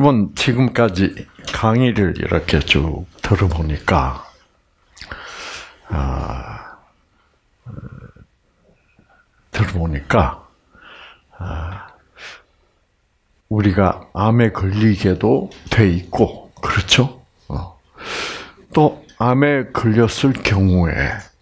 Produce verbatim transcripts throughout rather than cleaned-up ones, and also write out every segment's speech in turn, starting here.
여러분 지금까지 강의를 이렇게 쭉 들어보니까 아, 들어보니까 아, 우리가 암에 걸리게도 돼 있고 그렇죠? 어. 또 암에 걸렸을 경우에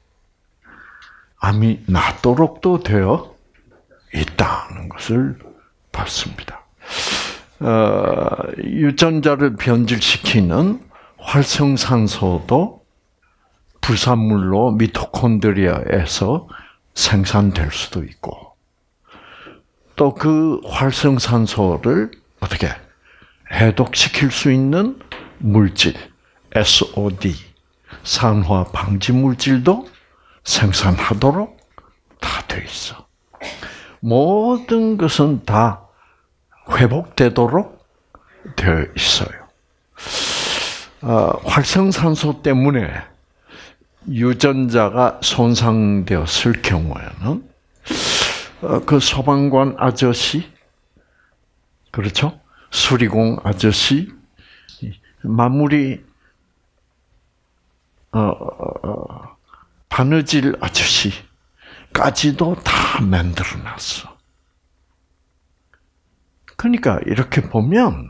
암이 낫도록도 되어 있다는 것을 봤습니다. 어, 유전자를 변질시키는 활성산소도 부산물로 미토콘드리아에서 생산될 수도 있고, 또 그 활성산소를 어떻게 해독시킬 수 있는 물질, 에스오디, 산화 방지 물질도 생산하도록 다 돼 있어. 모든 것은 다 회복되도록 되어 있어요. 어, 활성산소 때문에 유전자가 손상되었을 경우에는 어, 그 소방관 아저씨, 그렇죠? 수리공 아저씨, 마무리 어, 어, 바느질 아저씨까지도 다 만들어놨어. 그러니까 이렇게 보면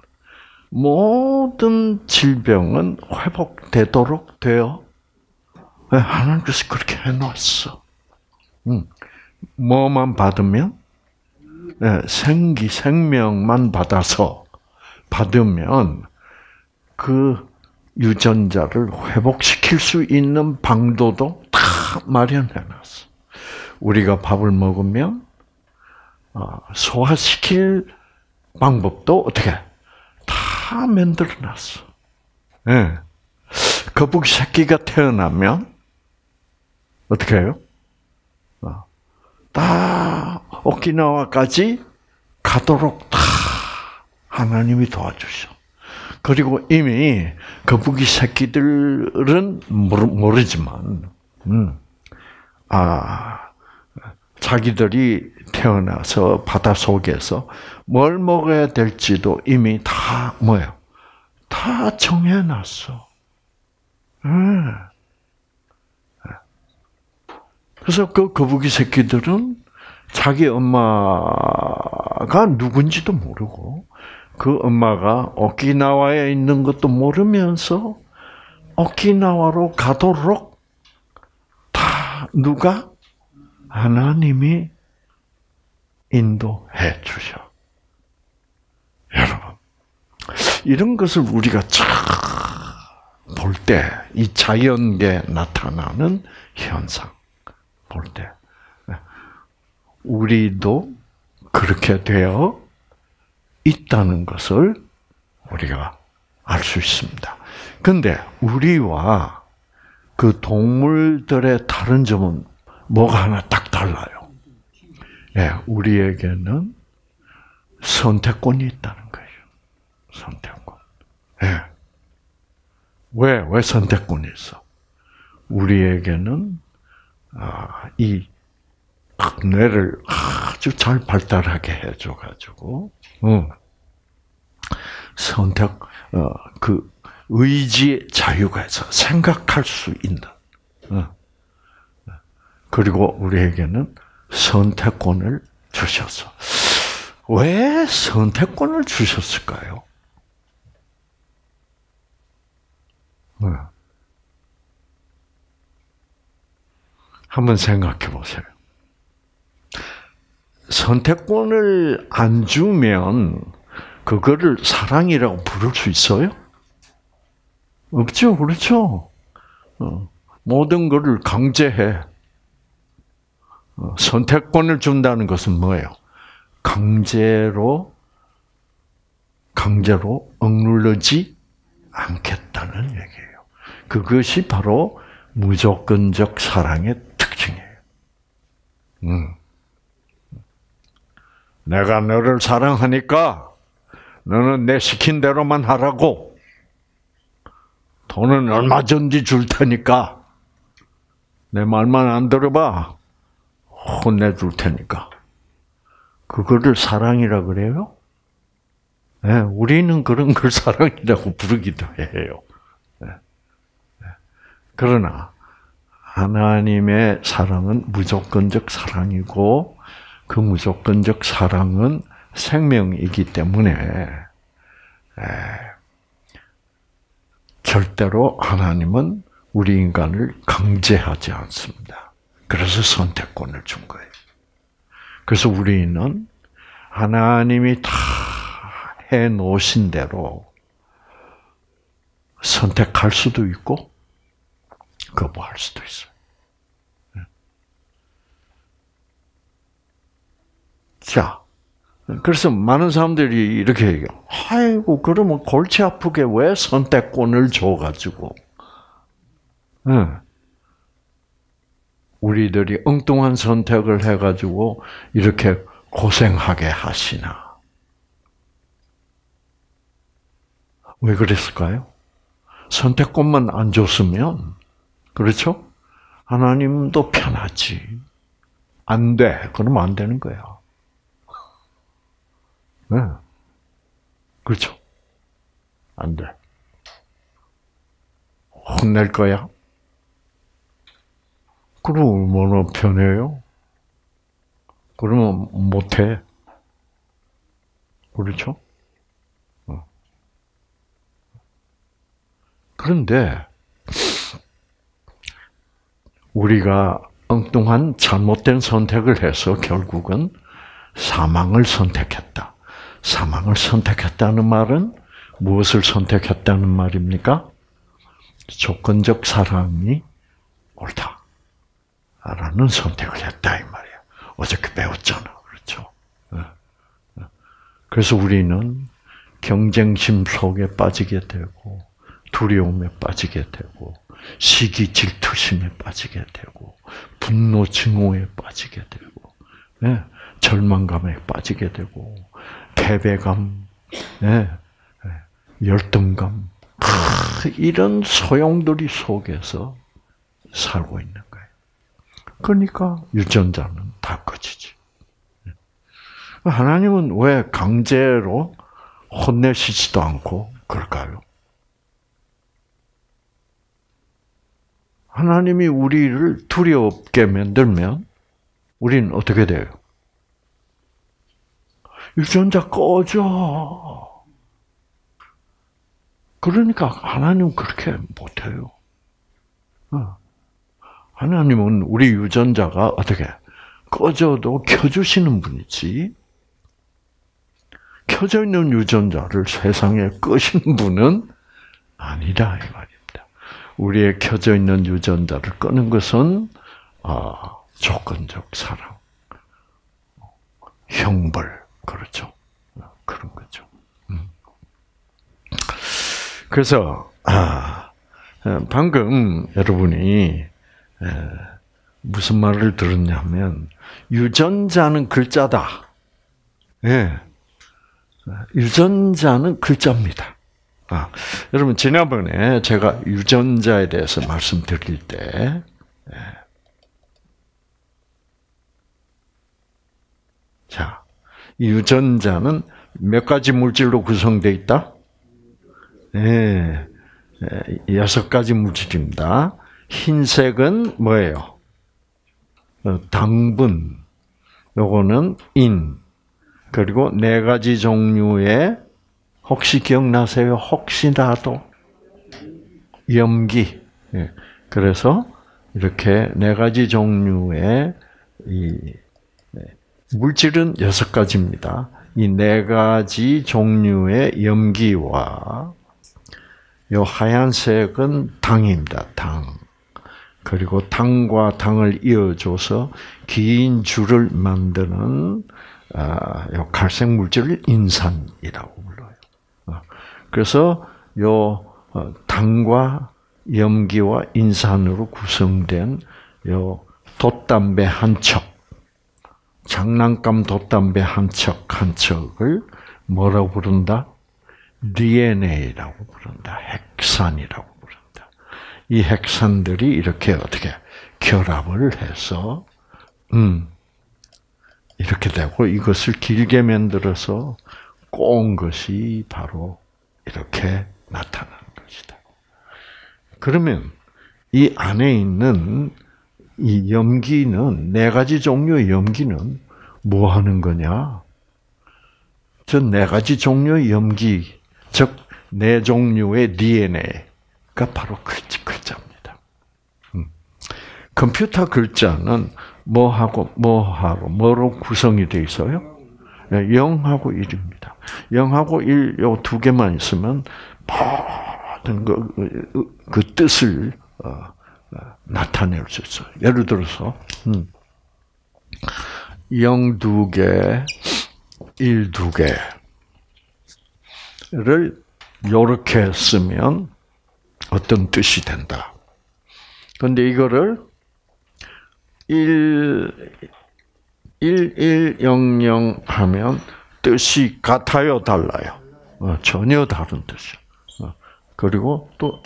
모든 질병은 회복되도록 되어 하나님께서 그렇게 해놨어. 음. 뭐만 받으면 생기 생명만 받아서 받으면 그 유전자를 회복시킬 수 있는 방도도 다 마련해놨어. 우리가 밥을 먹으면 소화시킬 방법도 어떻게 다 만들어놨어. 예. 거북이 새끼가 태어나면 어떻게 해요? 다 오키나와까지 가도록 다 하나님이 도와주셔. 그리고 이미 거북이 새끼들은 모르지만, 음, 아, 자기들이 태어나서 바다 속에서 뭘 먹어야 될지도 이미 다 뭐예요? 다 정해놨어. 음. 그래서 그 거북이 새끼들은 자기 엄마가 누군지도 모르고 그 엄마가 오키나와에 있는 것도 모르면서 오키나와로 가도록 다 누가? 하나님이 인도해 주셔. 여러분, 이런 것을 우리가 볼 때, 이 자연계에 나타나는 현상 볼 때, 우리도 그렇게 되어 있다는 것을 우리가 알 수 있습니다. 그런데 우리와 그 동물들의 다른 점은 뭐가 하나 딱 달라요. 예, 우리에게는 선택권이 있다는 거예요. 선택권. 예. 왜, 왜 선택권이 있어? 우리에게는 아, 이 뇌를 아주 잘 발달하게 해줘가지고, 응. 선택, 어, 그 의지의 자유가 있어 생각할 수 있는. 응. 그리고 우리에게는 선택권을 주셨어. 왜 선택권을 주셨을까요? 응. 한번 생각해 보세요. 선택권을 안 주면 그거를 사랑이라고 부를 수 있어요? 없죠, 그렇죠? 어, 모든 것을 강제해. 어, 선택권을 준다는 것은 뭐예요? 강제로, 강제로 억누르지 않겠다는 얘기예요. 그것이 바로 무조건적 사랑의 특징이에요. 음. 내가 너를 사랑하니까 너는 내 시킨 대로만 하라고. 돈은 얼마든지 줄 테니까 내 말만 안 들어봐. 혼내줄 테니까. 그거를 사랑이라 그래요? 네, 우리는 그런 걸 사랑이라고 부르기도 해요. 네. 네. 그러나 하나님의 사랑은 무조건적 사랑이고 그 무조건적 사랑은 생명이기 때문에 에, 절대로 하나님은 우리 인간을 강제하지 않습니다. 그래서 선택권을 준 거예요. 그래서 우리는 하나님이 다 해놓으신 대로 선택할 수도 있고 거부할 수도 있어요. 자, 그래서 많은 사람들이 이렇게 얘기해요. 아이고, 그러면 골치 아프게 왜 선택권을 줘가지고, 응. 우리들이 엉뚱한 선택을 해가지고 이렇게 고생하게 하시나? 왜 그랬을까요? 선택권만 안 줬으면, 그렇죠? 하나님도 편하지. 안 돼. 그러면 안 되는 거야. 네. 그렇죠? 안 돼. 혼낼 거야? 그럼 얼마나 편해요? 그러면 못해. 그렇죠? 그런데 우리가 엉뚱한 잘못된 선택을 해서 결국은 사망을 선택했다. 사망을 선택했다는 말은 무엇을 선택했다는 말입니까? 조건적 사랑이 옳다. 라는 선택을 했다 이 말이야. 어저께 배웠잖아. 그렇죠? 그래서 우리는 경쟁심 속에 빠지게 되고 두려움에 빠지게 되고 시기 질투심에 빠지게 되고 분노 증오에 빠지게 되고 네, 절망감에 빠지게 되고 패배감, 네, 열등감 이런 소용돌이 속에서 살고 있는 거예요. 그러니까 유전자는 다 꺼지지. 하나님은 왜 강제로 혼내시지도 않고 그럴까요? 하나님이 우리를 두렵게 만들면 우리는 어떻게 돼요? 유전자 꺼져. 그러니까 하나님은 그렇게 못해요. 하나님은 우리 유전자가 어떻게 꺼져도 켜주시는 분이지. 켜져 있는 유전자를 세상에 끄시는 분은 아니다 이 말입니다. 우리의 켜져 있는 유전자를 끄는 것은 아, 조건적 사랑, 형벌, 그렇죠. 그런 거죠. 음. 그래서 아, 방금 여러분이 무슨 말을 들었냐면 유전자는 글자다. 예, 유전자는 글자입니다. 아, 여러분 지난번에 제가 유전자에 대해서 말씀드릴 때 예. 자, 유전자는 몇 가지 물질로 구성되어 있다? 예, 여섯 가지 물질입니다. 흰색은 뭐예요? 당분, 요거는 인, 그리고 네 가지 종류의 혹시 기억나세요? 혹시라도 염기. 예. 그래서 이렇게 네 가지 종류의 이 물질은 여섯 가지입니다. 이 네 가지 종류의 염기와 요 하얀색은 당입니다. 당. 그리고 당과 당을 이어줘서 긴 줄을 만드는 요 갈색 물질을 인산이라고 불러요. 그래서 요 당과 염기와 인산으로 구성된 요 돛담배 한 척, 장난감 돛담배 한 척 한 척을 뭐라고 부른다? 디엔에이라고 부른다. 핵산이라고 부른다. 이 핵산들이 이렇게 어떻게 결합을 해서 음 이렇게 되고 이것을 길게 만들어서 꼬은 것이 바로 이렇게 나타나는 것이다. 그러면 이 안에 있는 이 염기는, 네 가지 종류의 염기는 뭐 하는 거냐? 저 네 가지 종류의 염기, 즉, 네 종류의 디엔에이가 바로 글자, 글자입니다. 음. 컴퓨터 글자는 뭐하고, 뭐하고, 뭐로 구성이 되어 있어요? 영하고 일입니다. 영하고 일, 요 두 개만 있으면, 모든 그, 그 뜻을, 어, 나타낼 수 있어요. 예를 들어서, 음, 영 두 개, 일 두 개를 요렇게 쓰면 어떤 뜻이 된다. 그런데 이거를 일, 일일영영 하면 뜻이 같아요, 달라요? 어, 전혀 다른 뜻이요. 어, 그리고 또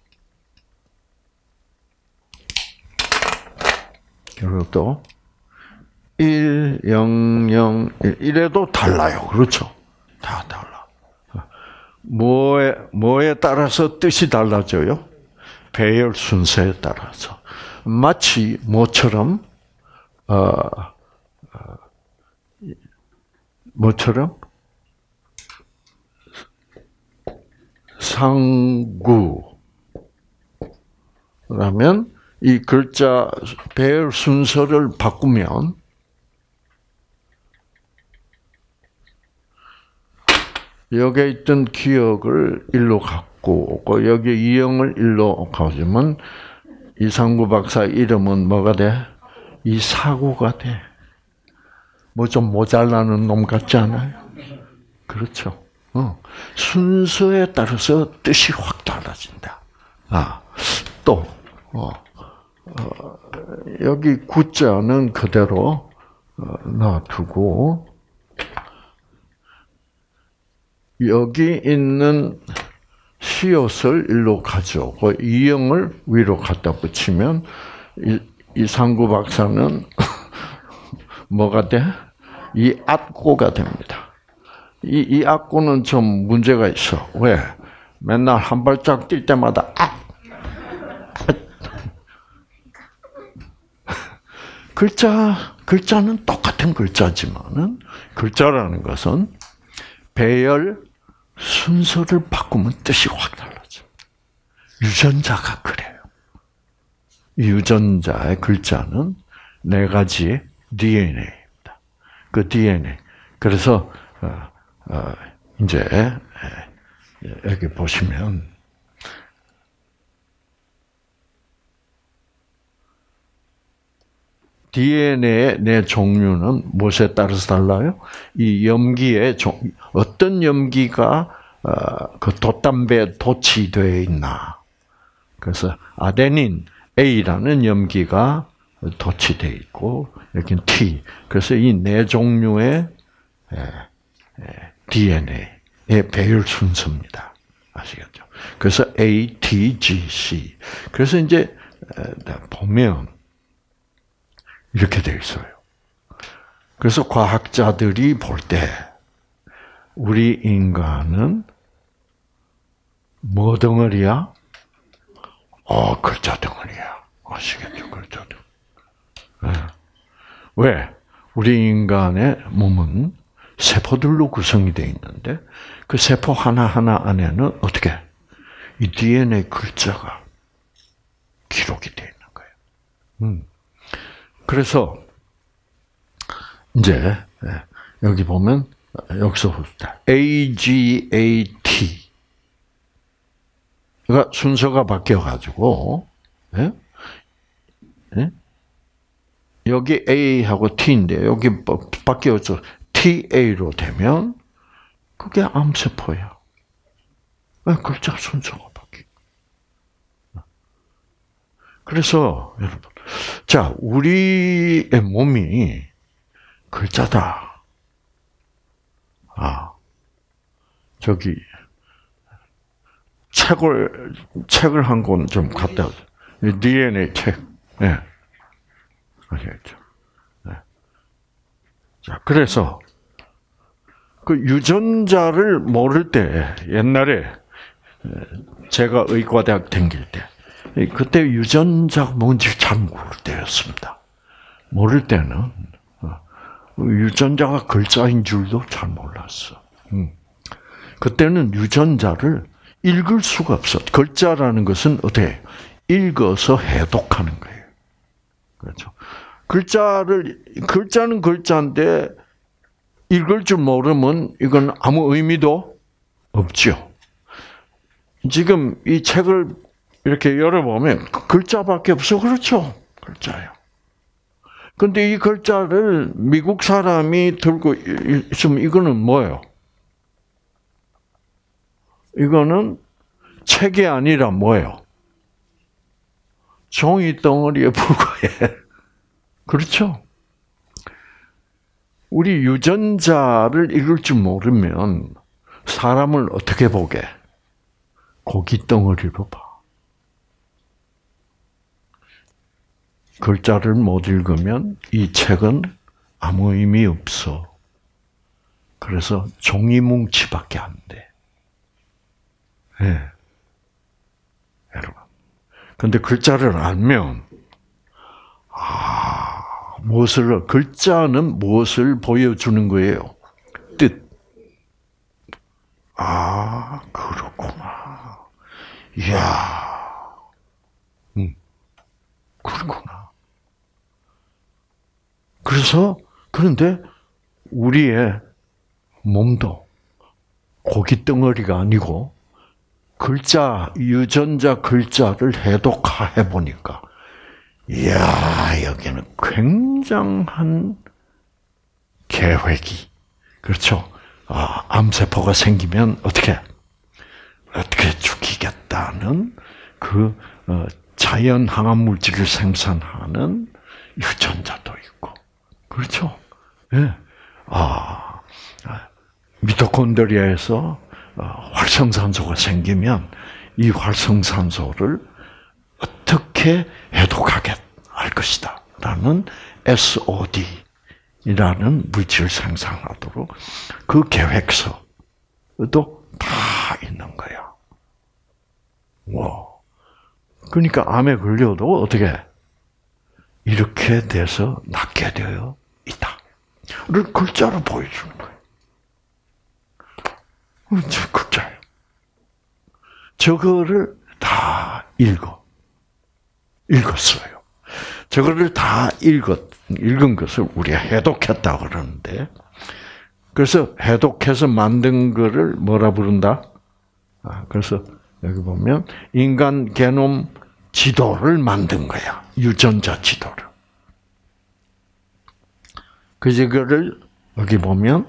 그리고 또 일, 영, 영, 일, 이래도 달라요. 그렇죠? 다 달라. 뭐에, 뭐에 따라서 뜻이 달라져요? 배열 순서에 따라서. 마치 뭐처럼, 어, 어, 뭐처럼? 상구. 라면, 이 글자 배열 순서를 바꾸면, 여기에 있던 기억을 일로 갖고 오고 여기 이영을 일로 가지면 이상구 박사 이름은 뭐가 돼? 이사구가 돼. 뭐 좀 모자라는 놈 같지 않아요? 그렇죠. 어. 순서에 따라서 뜻이 확 달라진다. 아, 또 어, 어, 여기 구자는 그대로 어, 놔두고. 여기 있는 시옷을 일로 가져오고 이영을 위로 갖다 붙이면 이상구 박사는 뭐가 돼? 이 악고가 됩니다. 이, 이 악고는 좀 문제가 있어. 왜? 맨날 한 발짝 뛸 때마다 악! 글자, 글자는 똑같은 글자지만은 글자라는 것은 배열 순서를 바꾸면 뜻이 확 달라져. 유전자가 그래요. 유전자의 글자는 네 가지 디엔에이입니다. 그 디엔에이. 그래서 어, 어, 이제 여기 보시면 디엔에이의 네 종류는 무엇에 따라서 달라요? 이 염기의 종, 어떤 염기가 어, 그 돛담배에 도치되어 있나. 그래서 아데닌 A라는 염기가 도치되어 있고 여기는 T. 그래서 이 네 종류의 디엔에이의 배열 순서입니다. 아시겠죠? 그래서 A, T, G, C. 그래서 이제 보면 이렇게 되어 있어요. 그래서 과학자들이 볼 때 우리 인간은 뭐 덩어리야? 어, 글자 덩어리야. 아시겠죠? 글자 덩어리. 네. 왜? 우리 인간의 몸은 세포들로 구성이 되어 있는데 그 세포 하나하나 안에는 어떻게? 이 디엔에이 글자가 기록이 되어 있는 거예요. 음. 그래서 이제 여기 보면 여기서 A, G, A, T 가 순서가 바뀌어 가지고 예? 예? 여기 A하고 T인데 여기 바뀌어서 티 에이로 되면 그게 암세포야. 글자 순서가 바뀌고. 그래서 여러분, 자 우리의 몸이 글자다. 아 저기 책을 책을 한 권 좀 갖다 줘. 디엔에이 책. 예. 네. 아시겠죠? 네. 자 그래서 그 유전자를 모를 때 옛날에 제가 의과대학 다닐 때 그때 유전자가 뭔지 잘 모를 때였습니다. 모를 때는 유전자가 글자인 줄도 잘 몰랐어. 그때는 유전자를 읽을 수가 없어. 글자라는 것은 어떻게 읽어서 해독하는 거예요. 그렇죠. 글자를 글자는 글자인데 읽을 줄 모르면 이건 아무 의미도 없죠. 지금 이 책을 이렇게 열어보면 글자밖에 없어. 그렇죠. 글자예요. 근데 이 글자를 미국 사람이 들고 있으면 이거는 뭐예요? 이거는 책이 아니라 뭐예요? 종이 덩어리에 불과해. 그렇죠? 우리 유전자를 읽을 줄 모르면 사람을 어떻게 보게? 고기 덩어리로 봐. 글자를 못 읽으면 이 책은 아무 의미 없어. 그래서 종이 뭉치밖에 안 돼. 예. 네. 여러분. 근데 글자를 알면, 아, 무엇을, 글자는 무엇을 보여주는 거예요? 뜻. 아, 그렇구나. 이야. 음, 그렇구나. 그래서, 그런데 우리의 몸도 고기 덩어리가 아니고, 글자, 유전자 글자를 해독해 보니까, 이야, 여기는 굉장한 계획이, 그렇죠? 아, 암세포가 생기면 어떻게, 어떻게 죽이겠다는 그, 어, 자연 항암 물질을 생산하는 유전자도 있고, 그렇죠? 예. 네. 아, 미토콘드리아에서 활성산소가 생기면 이 활성산소를 어떻게 해독하게 할 것이다 라는 에스오디라는 물질을 생산하도록 그 계획서도 다 있는 거야. 와. 그러니까 암에 걸려도 어떻게 이렇게 돼서 낫게 되어 있다. 를 글자로 보여주는 거예요. 저 글자예요. 저거를 다 읽어. 읽었어요. 저거를 다 읽었, 읽은 것을 우리가 해독했다고 그러는데, 그래서 해독해서 만든 거를 뭐라 부른다? 아, 그래서 여기 보면 인간 게놈 지도를 만든 거야. 유전자 지도를. 그래서 그거를 여기 보면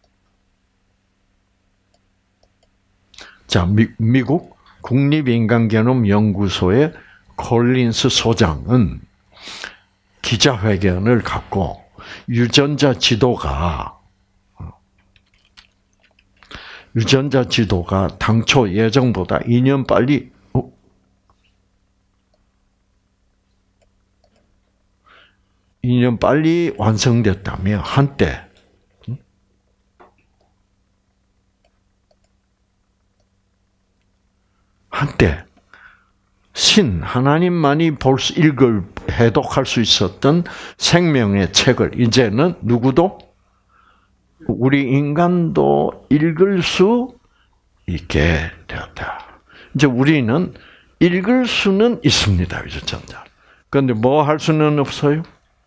자, 미, 미국 국립인간게놈연구소의 콜린스 소장은 기자회견을 갖고 유전자 지도가 유전자 지도가 당초 예정보다 이 년 빨리 어? 이 년 빨리 완성됐다며 한때 한때 신 하나님만이 볼 수 읽을 해독할 수 있었던 생명의 책을 이제는 누구도 우리 인간도 읽을 수 있게 되었다. 이제 우리는 읽을 수는 있습니다, 유전자. 그런데 뭐 할 수는 없어요?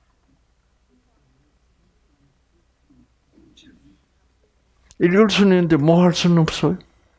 읽을 수는 있는데 뭐 할 수는 없어요?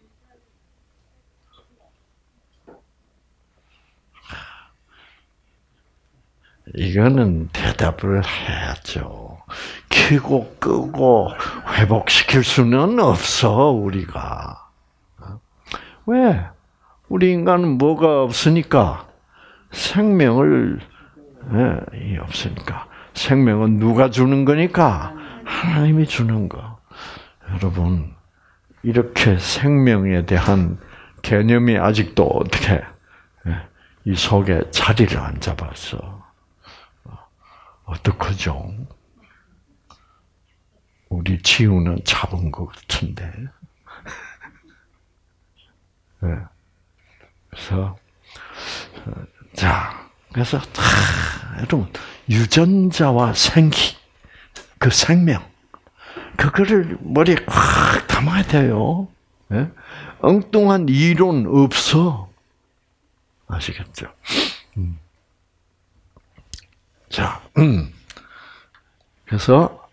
이거는 대답을 해야죠. 켜고 끄고 회복시킬 수는 없어, 우리가. 왜? 우리 인간은 뭐가 없으니까? 생명을, 예, 없으니까. 생명은 누가 주는 거니까? 하나님이 주는 거. 여러분, 이렇게 생명에 대한 개념이 아직도 어떻게, 이 속에 자리를 안 잡았어. 어떡하죠? 우리 지우는 잡은 것 같은데. 네. 그래서 자, 그래서 여러분 유전자와 생기, 그 생명, 그거를 머리에 꽉 담아야 돼요. 네? 엉뚱한 이론 없어. 아시겠죠? 음. 자, 음. 그래서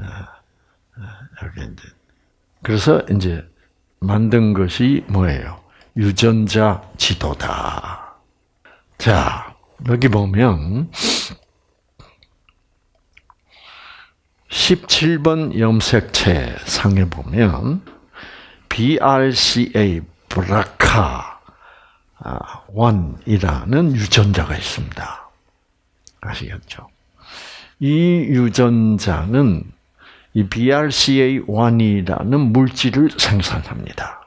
여기 이제 그래서 이제 만든 것이 뭐예요? 유전자 지도다. 자, 여기 보면 십칠 번 염색체 상에 보면 비알씨에이 브라카 일이라는 유전자가 있습니다. 아시겠죠? 이 유전자는 이 비알씨에이 일이라는 물질을 생산합니다.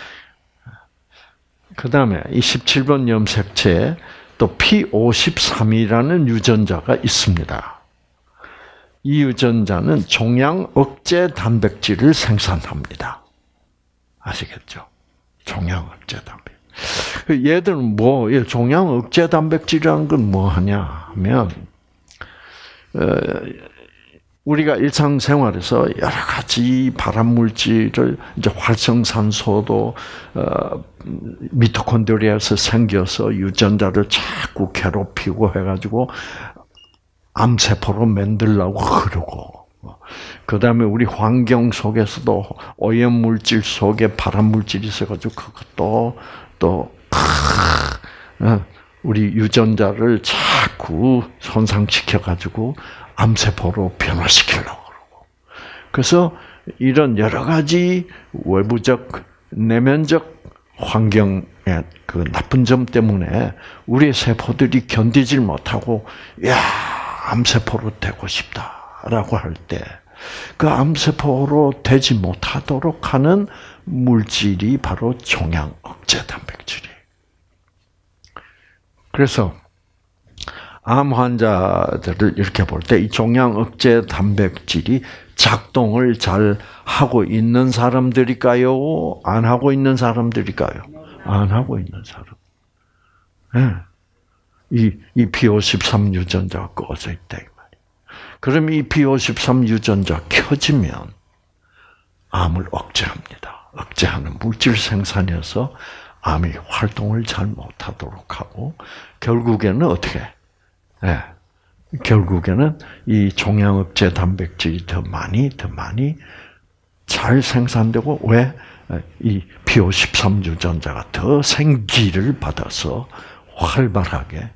그 다음에 이 십칠 번 염색체에 또 피 오십삼이라는 유전자가 있습니다. 이 유전자는 종양 억제 단백질을 생산합니다. 아시겠죠? 종양 억제 단백질. 얘들은 뭐, 종양 억제 단백질이라는 건 뭐 하냐 하면, 어, 우리가 일상생활에서 여러 가지 발암물질을 이제 활성산소도 어, 미토콘드리아에서 생겨서 유전자를 자꾸 괴롭히고 해가지고 암세포로 만들려고 그러고, 그 다음에 우리 환경 속에서도 오염물질 속에 발암물질이 있어가지고 그것도 또 우리 유전자를 자꾸 손상시켜가지고 암세포로 변화시키려고 그러고. 그래서 이런 여러 가지 외부적, 내면적 환경의 그 나쁜 점 때문에 우리의 세포들이 견디질 못하고, 야, 암세포로 되고 싶다라고 할 때, 그 암세포로 되지 못하도록 하는 물질이 바로 종양 억제 단백질이에요. 그래서 암 환자들을 이렇게 볼 때 이 종양 억제 단백질이 작동을 잘 하고 있는 사람들일까요? 안 하고 있는 사람들일까요? 안 하고 있는 사람. 네. 이, 이 피 오십삼 유전자가 꺼져 있다, 이 말이에요. 그럼 이 피 오십삼 유전자 켜지면 암을 억제합니다. 억제하는 물질 생산해서 암이 활동을 잘 못하도록 하고, 결국에는 어떻게? 네. 결국에는 이 종양 억제 단백질이 더 많이, 더 많이 잘 생산되고, 왜? 이 피 오십삼 유전자가 더 생기를 받아서 활발하게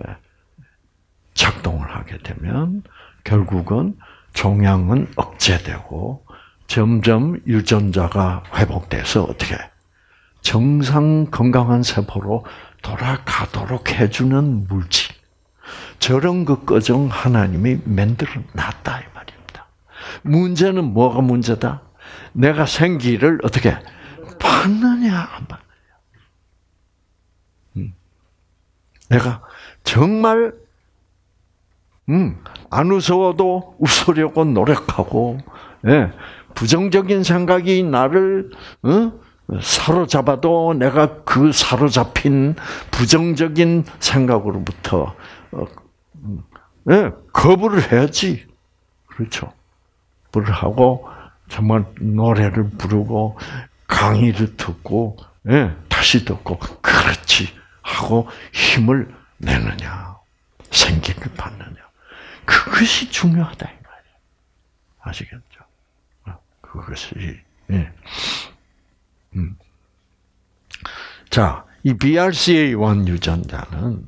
작동을 하게 되면, 결국은 종양은 억제되고, 점점 유전자가 회복돼서 어떻게? 정상 건강한 세포로 돌아가도록 해주는 물질. 저런 것까지 하나님이 만들어 놨다 이 말입니다. 문제는 뭐가 문제다? 내가 생기를 어떻게 받느냐 안 받느냐. 음. 내가 정말 음, 안 웃어도 웃으려고 노력하고, 예, 부정적인 생각이 나를 어? 사로잡아도 내가 그 사로잡힌 부정적인 생각으로부터 어, 예, 거부를 해야지. 그렇죠. 거부를 하고 정말 노래를 부르고 강의를 듣고, 예, 다시 듣고 그렇지 하고 힘을 내느냐, 생기를 받느냐. 그것이 중요하다 이 말이에요. 아시겠죠? 그것이 예. 음. 자, 이 비알씨에이 일 유전자는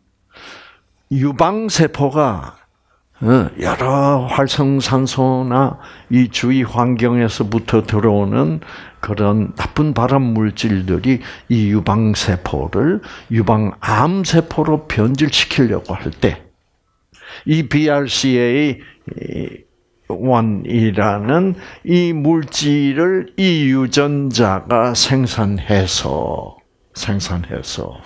유방세포가 여러 활성산소나 이 주위 환경에서부터 들어오는 그런 나쁜 발암 물질들이 이 유방세포를 유방암세포로 변질시키려고 할 때, 이 비알씨에이 일이라는 이 물질을 이 유전자가 생산해서 생산해서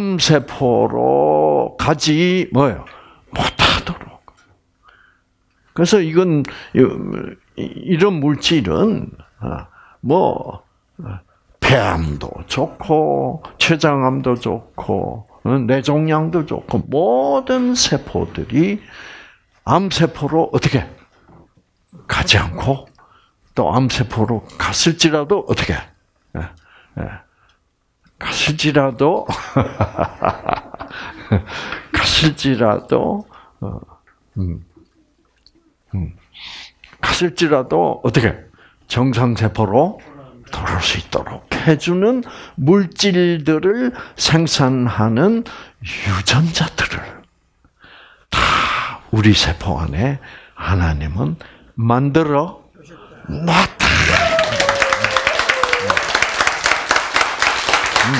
암세포로 가지 뭐요 못하도록. 그래서 이건 이런 물질은 뭐 폐암도 좋고 췌장암도 좋고 뇌종양도 좋고 모든 세포들이 암세포로 어떻게 가지 않고 또 암세포로 갔을지라도 어떻게 갔을지라도 갔을지라도 어, 음, 음, 갔을지라도 어떻게 정상세포로 돌아올 수 있도록 해주는 물질들을 생산하는 유전자들을 다 우리 세포 안에 하나님은 만들어 놨다. 음.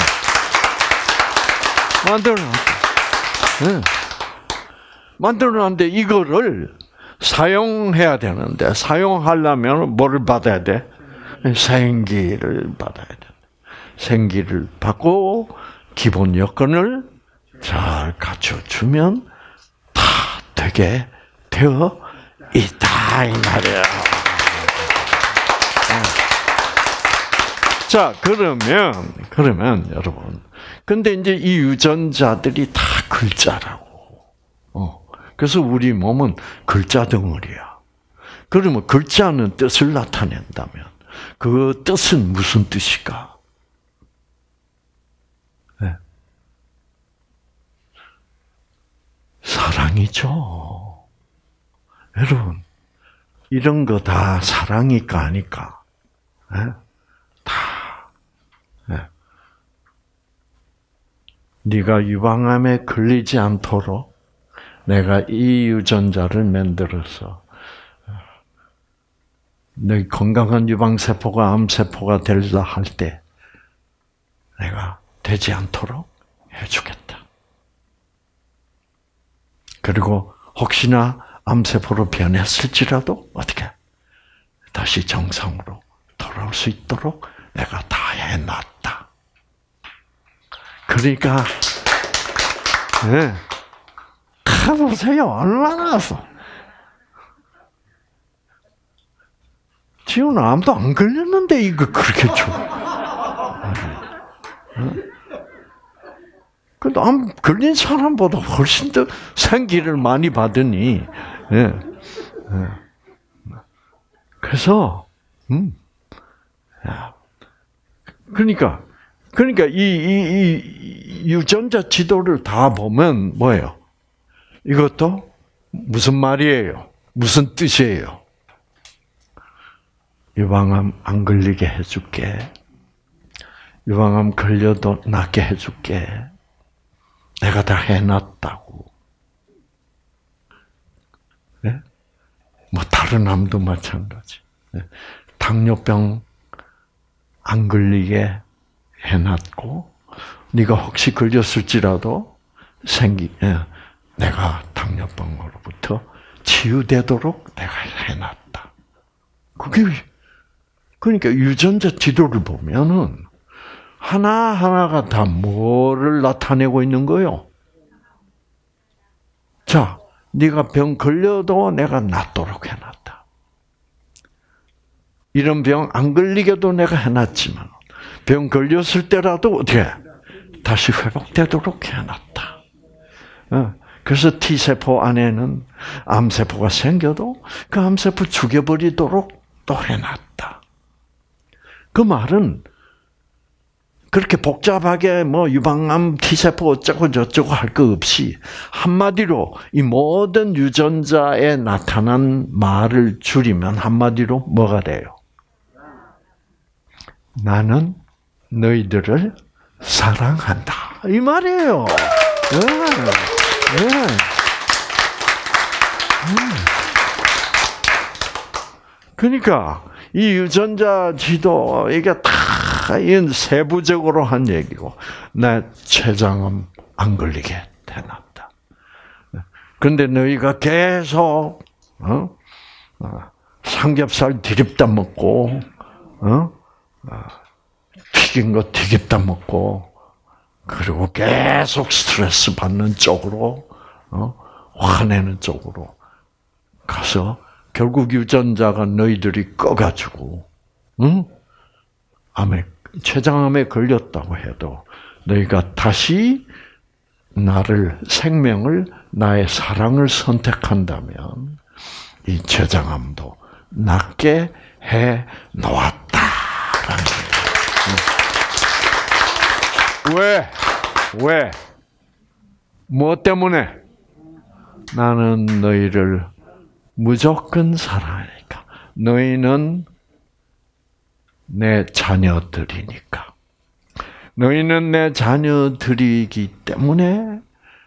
만들어 놨다. 네. 만들어 놨는데 이거를 사용해야 되는데 사용하려면 뭐를 받아야 돼? 생기를 받아야 돼. 생기를 받고 기본 여건을 잘 갖춰주면 다 되게 되어 있다 이 말이야. 자 그러면 그러면 여러분, 근데 이제 이 유전자들이 다 글자라고. 어. 그래서 우리 몸은 글자 덩어리야. 그러면 글자는 뜻을 나타낸다면 그 뜻은 무슨 뜻일까? 네. 사랑이죠. 여러분, 이런 거 다 사랑일까 아닐까? 네? 다. 네. 네가 유방암에 걸리지 않도록 내가 이 유전자를 만들어서 너 건강한 유방세포가 암세포가 되려 할 때 내가 되지 않도록 해주겠다. 그리고 혹시나 암세포로 변했을지라도 어떻게 다시 정상으로 돌아올 수 있도록 내가 다 해놨다. 그러니까 네. 보세요. 얼마나 지훈은 암도 안 걸렸는데 이거 그렇게 좋아. 그래도 암 걸린 사람보다 훨씬 더 생기를 많이 받으니. 예. 그래서 음. 그러니까 그러니까 이, 이, 이 유전자 지도를 다 보면 뭐예요? 이것도 무슨 말이에요? 무슨 뜻이에요? 유방암 안 걸리게 해줄게. 유방암 걸려도 낫게 해줄게. 내가 다 해놨다고. 네? 뭐 다른 암도 마찬가지. 네? 당뇨병 안 걸리게 해놨고, 네가 혹시 걸렸을지라도 생기. 예. 내가 당뇨병으로부터 치유되도록 내가 해놨다. 그게 그러니까 유전자 지도를 보면은 하나 하나가 다 뭐를 나타내고 있는 거요? 자, 네가 병 걸려도 내가 낫도록 해놨다. 이런 병 안 걸리게도 내가 해놨지만 병 걸렸을 때라도 어떻게 다시 회복되도록 해놨다. 그래서 T세포 안에는 암세포가 생겨도 그 암세포 죽여버리도록 또 해놨다. 그 말은 그렇게 복잡하게 뭐 유방암 T세포 어쩌고 저쩌고 할 거 없이 한마디로 이 모든 유전자에 나타난 말을 줄이면 한마디로 뭐가 돼요? 나는 너희들을 사랑한다. 이 말이에요. 네. 네. 그러니까 이 유전자 지도 이게 다 세부적으로 한 얘기고, 나 췌장암 안 걸리게 해놨다. 그런데 너희가 계속 어? 삼겹살 디립다 먹고, 어? 튀긴 거 튀깁다 먹고. 그리고 계속 스트레스 받는 쪽으로, 어? 화내는 쪽으로 가서 결국 유전자가 너희들이 꺼가지고, 응? 암에, 췌장암에 걸렸다고 해도 너희가 다시 나를, 생명을, 나의 사랑을 선택한다면 이 췌장암도 낫게 해 놓았다라는 거예요. 왜? 왜? 무엇 때문에? 나는 너희를 무조건 사랑하니까. 너희는 내 자녀들이니까. 너희는 내 자녀들이기 때문에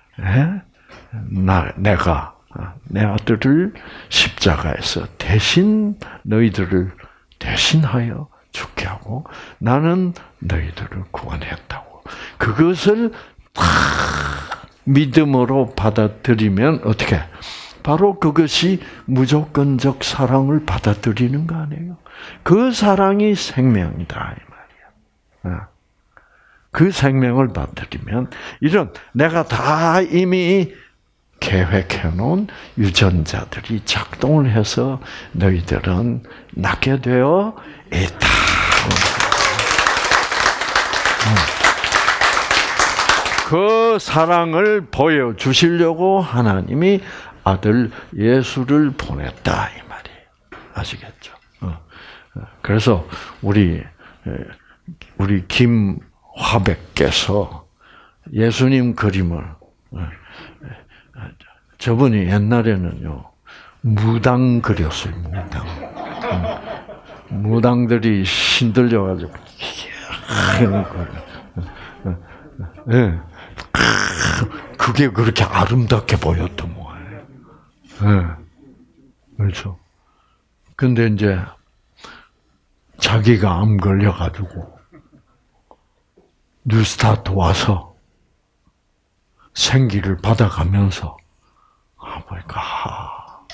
나, 내가 내 아들을 십자가에서 대신 너희들을 대신하여 죽게 하고 나는 너희들을 구원했다고. 그것을 다 믿음으로 받아들이면 어떻게? 바로 그것이 무조건적 사랑을 받아들이는 거 아니에요? 그 사랑이 생명이다 이 말이야. 그 생명을 받아들이면 이런 내가 다 이미 계획해놓은 유전자들이 작동을 해서 너희들은 낫게 되어 있다. 그 사랑을 보여주시려고 하나님이 아들 예수를 보냈다 이 말이에요. 아시겠죠? 그래서 우리 우리 김화백께서 예수님 그림을 저분이 옛날에는요 무당 그렸어요. 무당. 무당들이 신들려가지고 예, 그게 그렇게 아름답게 보였던 거예요. 예, 그렇죠. 근데 이제 자기가 암 걸려가지고 뉴스타트 와서 생기를 받아가면서 아 보니까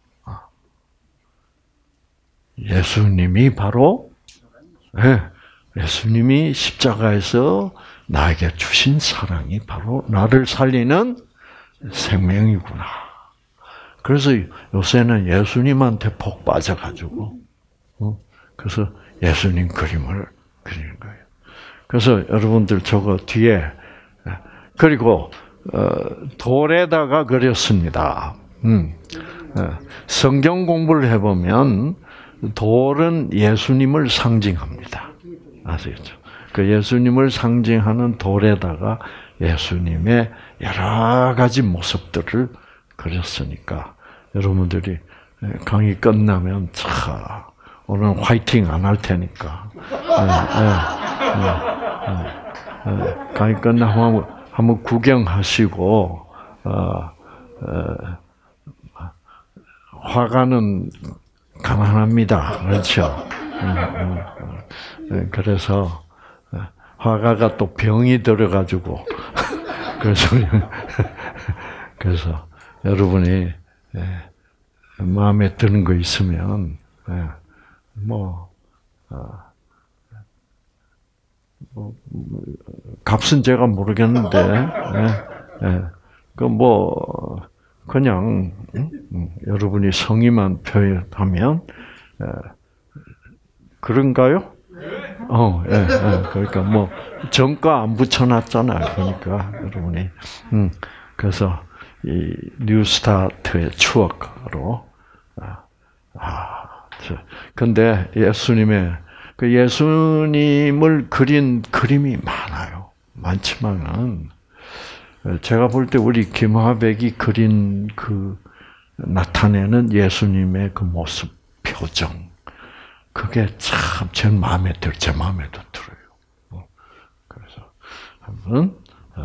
예수님이 바로 예, 예수님이 십자가에서 나에게 주신 사랑이 바로 나를 살리는 생명이구나. 그래서 요새는 예수님한테 복 빠져가지고 어? 그래서 예수님 그림을 그리는 거예요. 그래서 여러분들 저거 뒤에 그리고 어, 돌에다가 그렸습니다. 음. 어, 성경 공부를 해보면 돌은 예수님을 상징합니다. 아시겠죠? 그 예수님을 상징하는 돌에다가 예수님의 여러 가지 모습들을 그렸으니까 여러분들이 강의 끝나면 차 오늘 화이팅 안 할 테니까 네, 네, 네, 네. 강의 끝나면 한번 구경하시고 어, 어, 화가는 가난합니다. 그렇죠? 그래서 화가가 또 병이 들어가지고 그래서 그래서 여러분이 마음에 드는 거 있으면 뭐, 뭐 값은 제가 모르겠는데 그 뭐 그냥 여러분이 성의만 표현하면 그런가요? 어, 예, 예. 그러니까 뭐 정가 안 붙여놨잖아요. 그러니까 여러분이, 음, 그래서 이 뉴스타트의 추억으로, 아, 아, 저, 근데 예수님의 그 예수님을 그린 그림이 많아요. 많지만은 제가 볼 때 우리 김화백이 그린 그 나타내는 예수님의 그 모습, 표정. 그게 참 제 마음에 들, 제 마음에도 들어요. 그래서 한번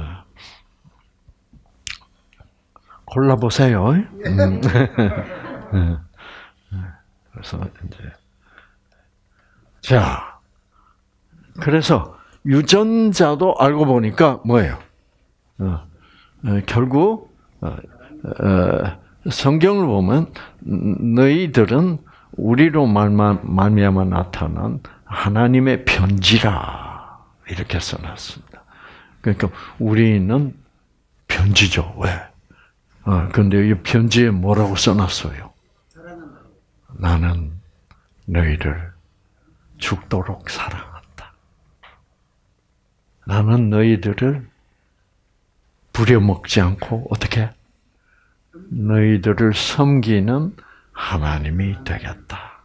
골라보세요. 음. 그래서 이제 자, 그래서 유전자도 알고 보니까 뭐예요? 어, 어, 결국 어, 어, 성경을 보면 너희들은 우리로 말미암아 나타난 하나님의 편지라 이렇게 써놨습니다. 그러니까 우리는 편지죠. 왜? 어, 근데 이 편지에 뭐라고 써놨어요? 나는 너희를 죽도록 사랑한다. 나는 너희들을 부려먹지 않고 어떻게? 너희들을 섬기는 하나님이 되겠다.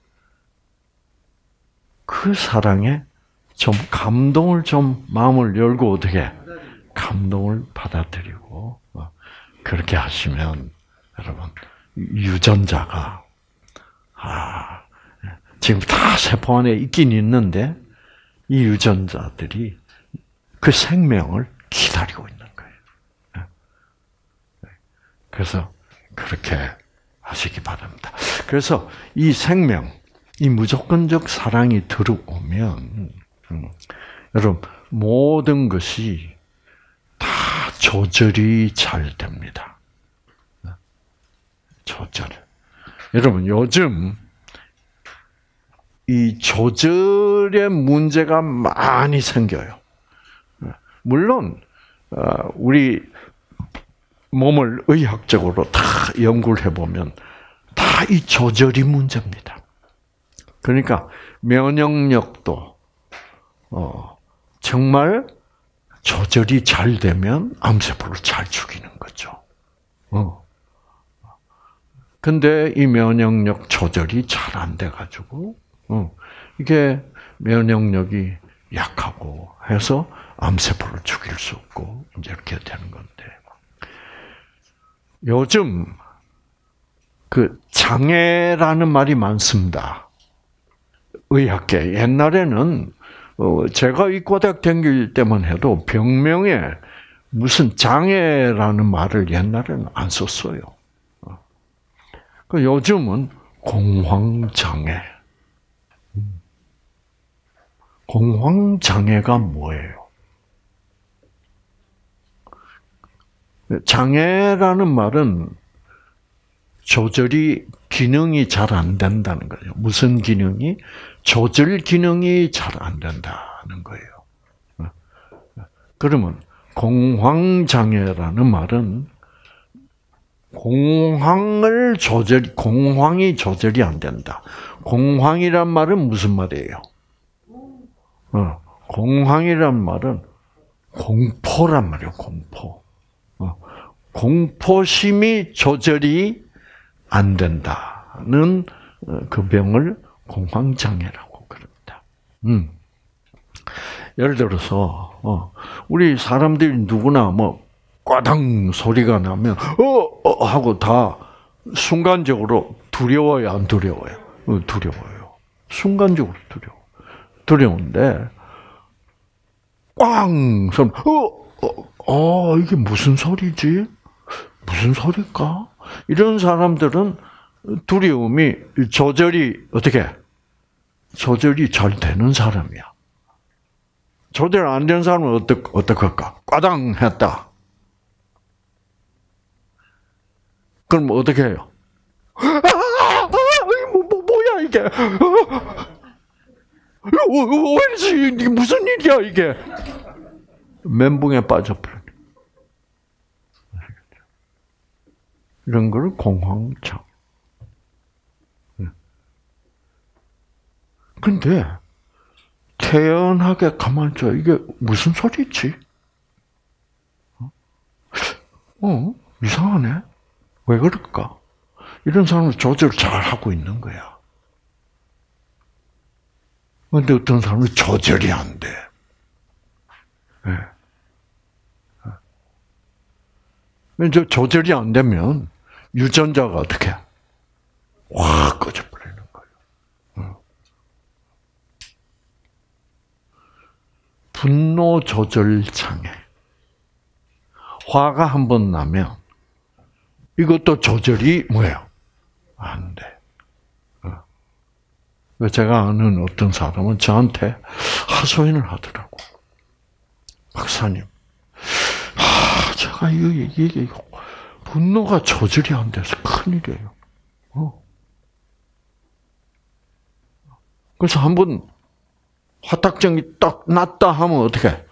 그 사랑에 좀 감동을 좀 마음을 열고 어떻게? 감동을 받아들이고 그렇게 하시면 여러분 유전자가 아 지금 다 세포 안에 있긴 있는데 이 유전자들이 그 생명을 기다리고 있는 거예요. 그래서 그렇게 하시기 바랍니다. 그래서 이 생명, 이 무조건적 사랑이 들어오면 음, 여러분 모든 것이 다 조절이 잘 됩니다. 조절. 여러분 요즘 이 조절에 문제가 많이 생겨요. 물론 우리 몸을 의학적으로 다 연구를 해보면 다 이 조절이 문제입니다. 그러니까 면역력도 어, 정말 조절이 잘 되면 암세포를 잘 죽이는 거죠. 어. 근데 이 면역력 조절이 잘 안 돼가지고, 어, 이게 면역력이 약하고 해서 암세포를 죽일 수 없고, 이제 이렇게 되는 건데. 요즘, 그, 장애라는 말이 많습니다. 의학계. 옛날에는, 어, 제가 의과대학 다닐 때만 해도 병명에 무슨 장애라는 말을 옛날에는 안 썼어요. 그 요즘은 공황장애. 공황장애가 뭐예요? 장애라는 말은 조절이 기능이 잘 안 된다는 거예요. 무슨 기능이? 조절 기능이 잘 안 된다는 거예요. 그러면 공황장애라는 말은 공황을 조절, 공황이 조절이 안 된다. 공황이란 말은 무슨 말이에요? 어, 공황이란 말은 공포란 말이에요, 공포. 어, 공포심이 조절이 안 된다는 그 병을 공황장애라고 그럽니다. 음. 예를 들어서, 어, 우리 사람들이 누구나 뭐, 꽈당 소리가 나면 어, 어 하고 다 순간적으로 두려워요, 안 두려워요? 어, 두려워요. 순간적으로 두려워. 두려운데 꽝 소리, 어, 어, 어, 이게 무슨 소리지? 무슨 소리일까? 이런 사람들은 두려움이 조절이 어떻게? 조절이 잘 되는 사람이야. 조절 안 되는 사람은 어떡 어떡할까? 꽈당 했다. 그럼 어떻게 해요? 아, 아, 뭐, 뭐, 뭐야 이게? 왠지 이게 무슨 일이야 이게? 멘붕에 빠져버려. 이런 걸 공황장. 근데 태연하게 가만히 있어. 이게 무슨 소리지? 어? 이상하네. 왜 그럴까? 이런 사람은 조절을 잘 하고 있는 거야. 그런데 어떤 사람은 조절이 안 돼. 네. 이제 조절이 안 되면 유전자가 어떻게 확 꺼져버리는 거예요. 분노 조절 장애. 화가 한 번 나면 이것도 조절이 뭐예요? 안 돼. 제가 아는 어떤 사람은 저한테 하소연을 하더라고. 박사님, 아, 제가 이게, 이게 분노가 조절이 안 돼서 큰일이에요. 어. 그래서 한번 화딱정이 딱 났다 하면 어떻게?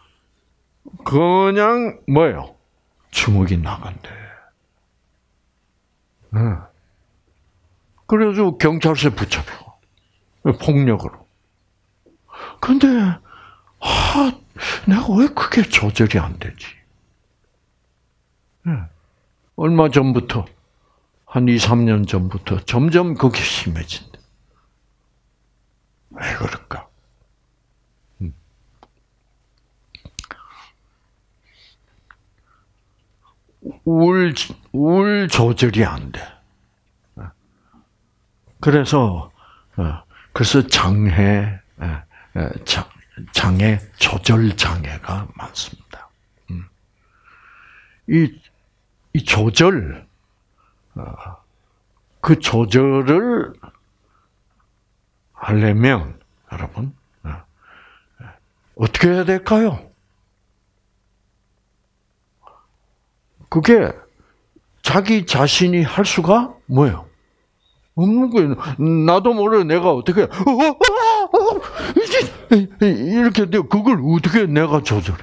그냥 뭐예요? 주먹이 나간대. 네. 그래서 경찰서에 붙잡혀. 폭력으로. 근데, 아, 내가 왜 그게 조절이 안 되지? 네. 얼마 전부터, 한 이, 삼 년 전부터 점점 그게 심해진다. 왜 그럴까? 음. 우울, 우울 조절이 안 돼. 그래서, 그래서 장애, 장애, 조절 장애가 많습니다. 이, 이 조절, 그 조절을 하려면, 여러분, 어떻게 해야 될까요? 그게 자기 자신이 할 수가 뭐예요? 없는 거예요. 나도 모르게 내가 어떻게, 어, 어, 어, 이렇게 돼. 그걸 어떻게 내가 조절해?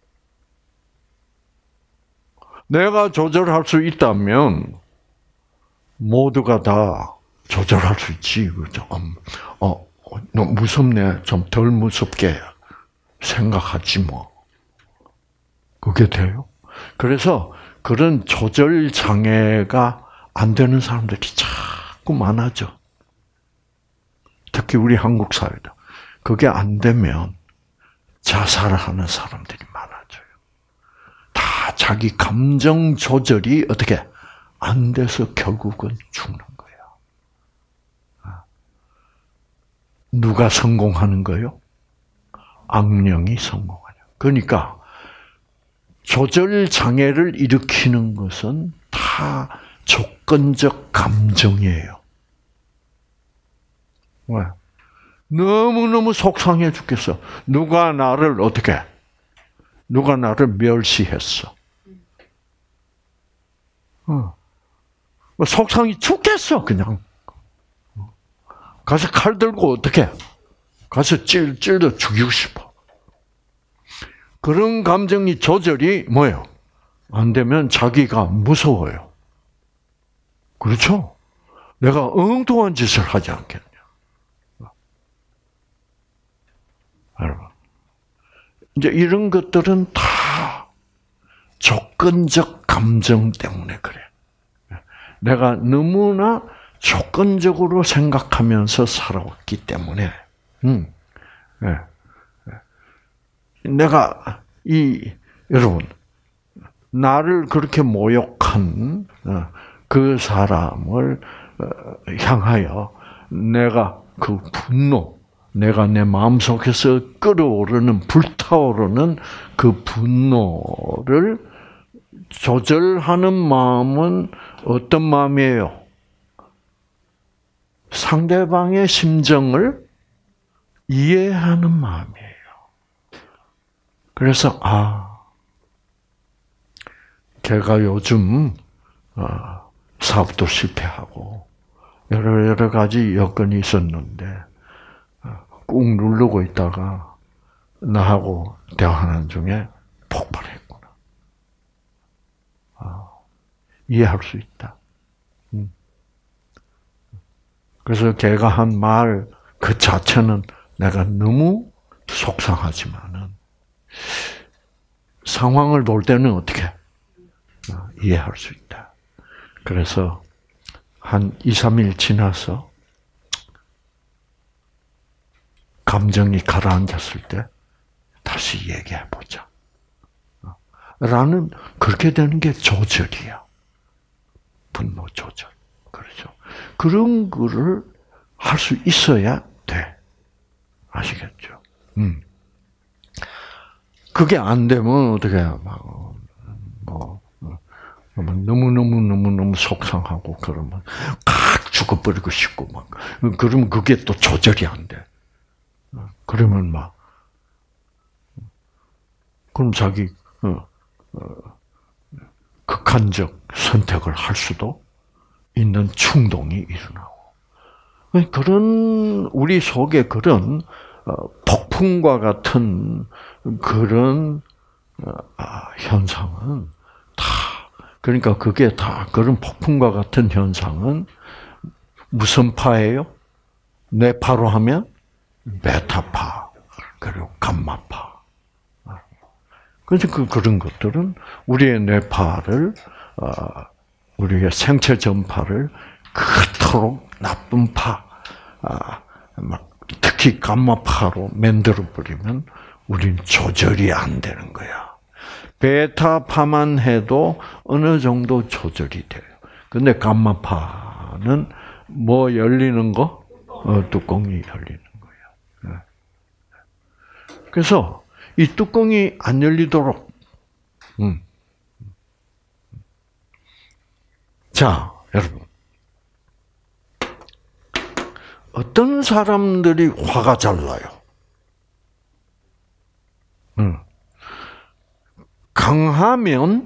내가 조절할 수 있다면, 모두가 다 조절할 수 있지. 조금, 어, 너 무섭네. 좀 덜 무섭게 생각하지 뭐. 그게 돼요. 그래서 그런 조절 장애가 안 되는 사람들이 자꾸 많아져. 특히 우리 한국 사회다. 그게 안 되면 자살하는 사람들이 많아져요. 다 자기 감정 조절이 어떻게 안 돼서 결국은 죽는 거예요. 누가 성공하는 거요? 악령이 성공하냐. 그러니까 조절 장애를 일으키는 것은 다 조건적 감정이에요. 왜? 너무너무 속상해 죽겠어. 누가 나를 어떻게, 누가 나를 멸시했어. 어. 속상이 죽겠어, 그냥. 가서 칼 들고 어떻게, 가서 찔, 찔러 죽이고 싶어. 그런 감정이 조절이 뭐예요? 안 되면 자기가 무서워요. 그렇죠? 내가 엉뚱한 짓을 하지 않겠냐. 여러분. 이제 이런 것들은 다 조건적 감정 때문에 그래. 내가 너무나 조건적으로 생각하면서 살아왔기 때문에, 음, 네. 내가 이 여러분 나를 그렇게 모욕한 그 사람을 향하여 내가 그 분노, 내가 내 마음속에서 끓어오르는 불타오르는 그 분노를 조절하는 마음은 어떤 마음이에요? 상대방의 심정을 이해하는 마음이에요. 그래서 아, 걔가 요즘 사업도 실패하고 여러 여러 가지 여건이 있었는데 꾹 누르고 있다가 나하고 대화하는 중에 폭발했구나. 아, 이해할 수 있다. 음. 그래서 걔가 한 말 그 자체는 내가 너무 속상하지만은 상황을 볼 때는 어떻게 이해할 수 있다. 그래서 한 이, 삼 일 지나서 감정이 가라앉았을 때 다시 얘기해 보자. 라는 그렇게 되는 게 조절이야. 분노 조절. 그렇죠. 그런 거를 할 수 있어야 돼. 아시겠죠? 음. 그게 안 되면 어떻게 해? 막, 뭐, 너무너무너무너무 속상하고 그러면 칵 죽어버리고 싶고 막. 그러면 그게 또 조절이 안 돼. 그러면 막, 그럼 자기, 어, 어, 극한적 선택을 할 수도 있는 충동이 일어나고. 그런, 우리 속에 그런, 어, 폭풍과 같은 그런, 어, 현상은 다, 그러니까 그게 다, 그런 폭풍과 같은 현상은 무슨 파예요? 뇌파로 하면 베타파, 그리고 감마파. 그래서 그, 그런 것들은 우리의 뇌파를, 어, 우리의 생체 전파를 그토록 나쁜 파, 아, 막 특히 감마파로 만들어버리면 우리는 조절이 안 되는 거야. 베타파만 해도 어느 정도 조절이 돼요. 근데 감마파는 뭐 열리는 거? 어, 뚜껑이 열리는 거예요. 그래서 이 뚜껑이 안 열리도록, 음. 자, 여러분. 어떤 사람들이 화가 잘 나요? 음. 강하면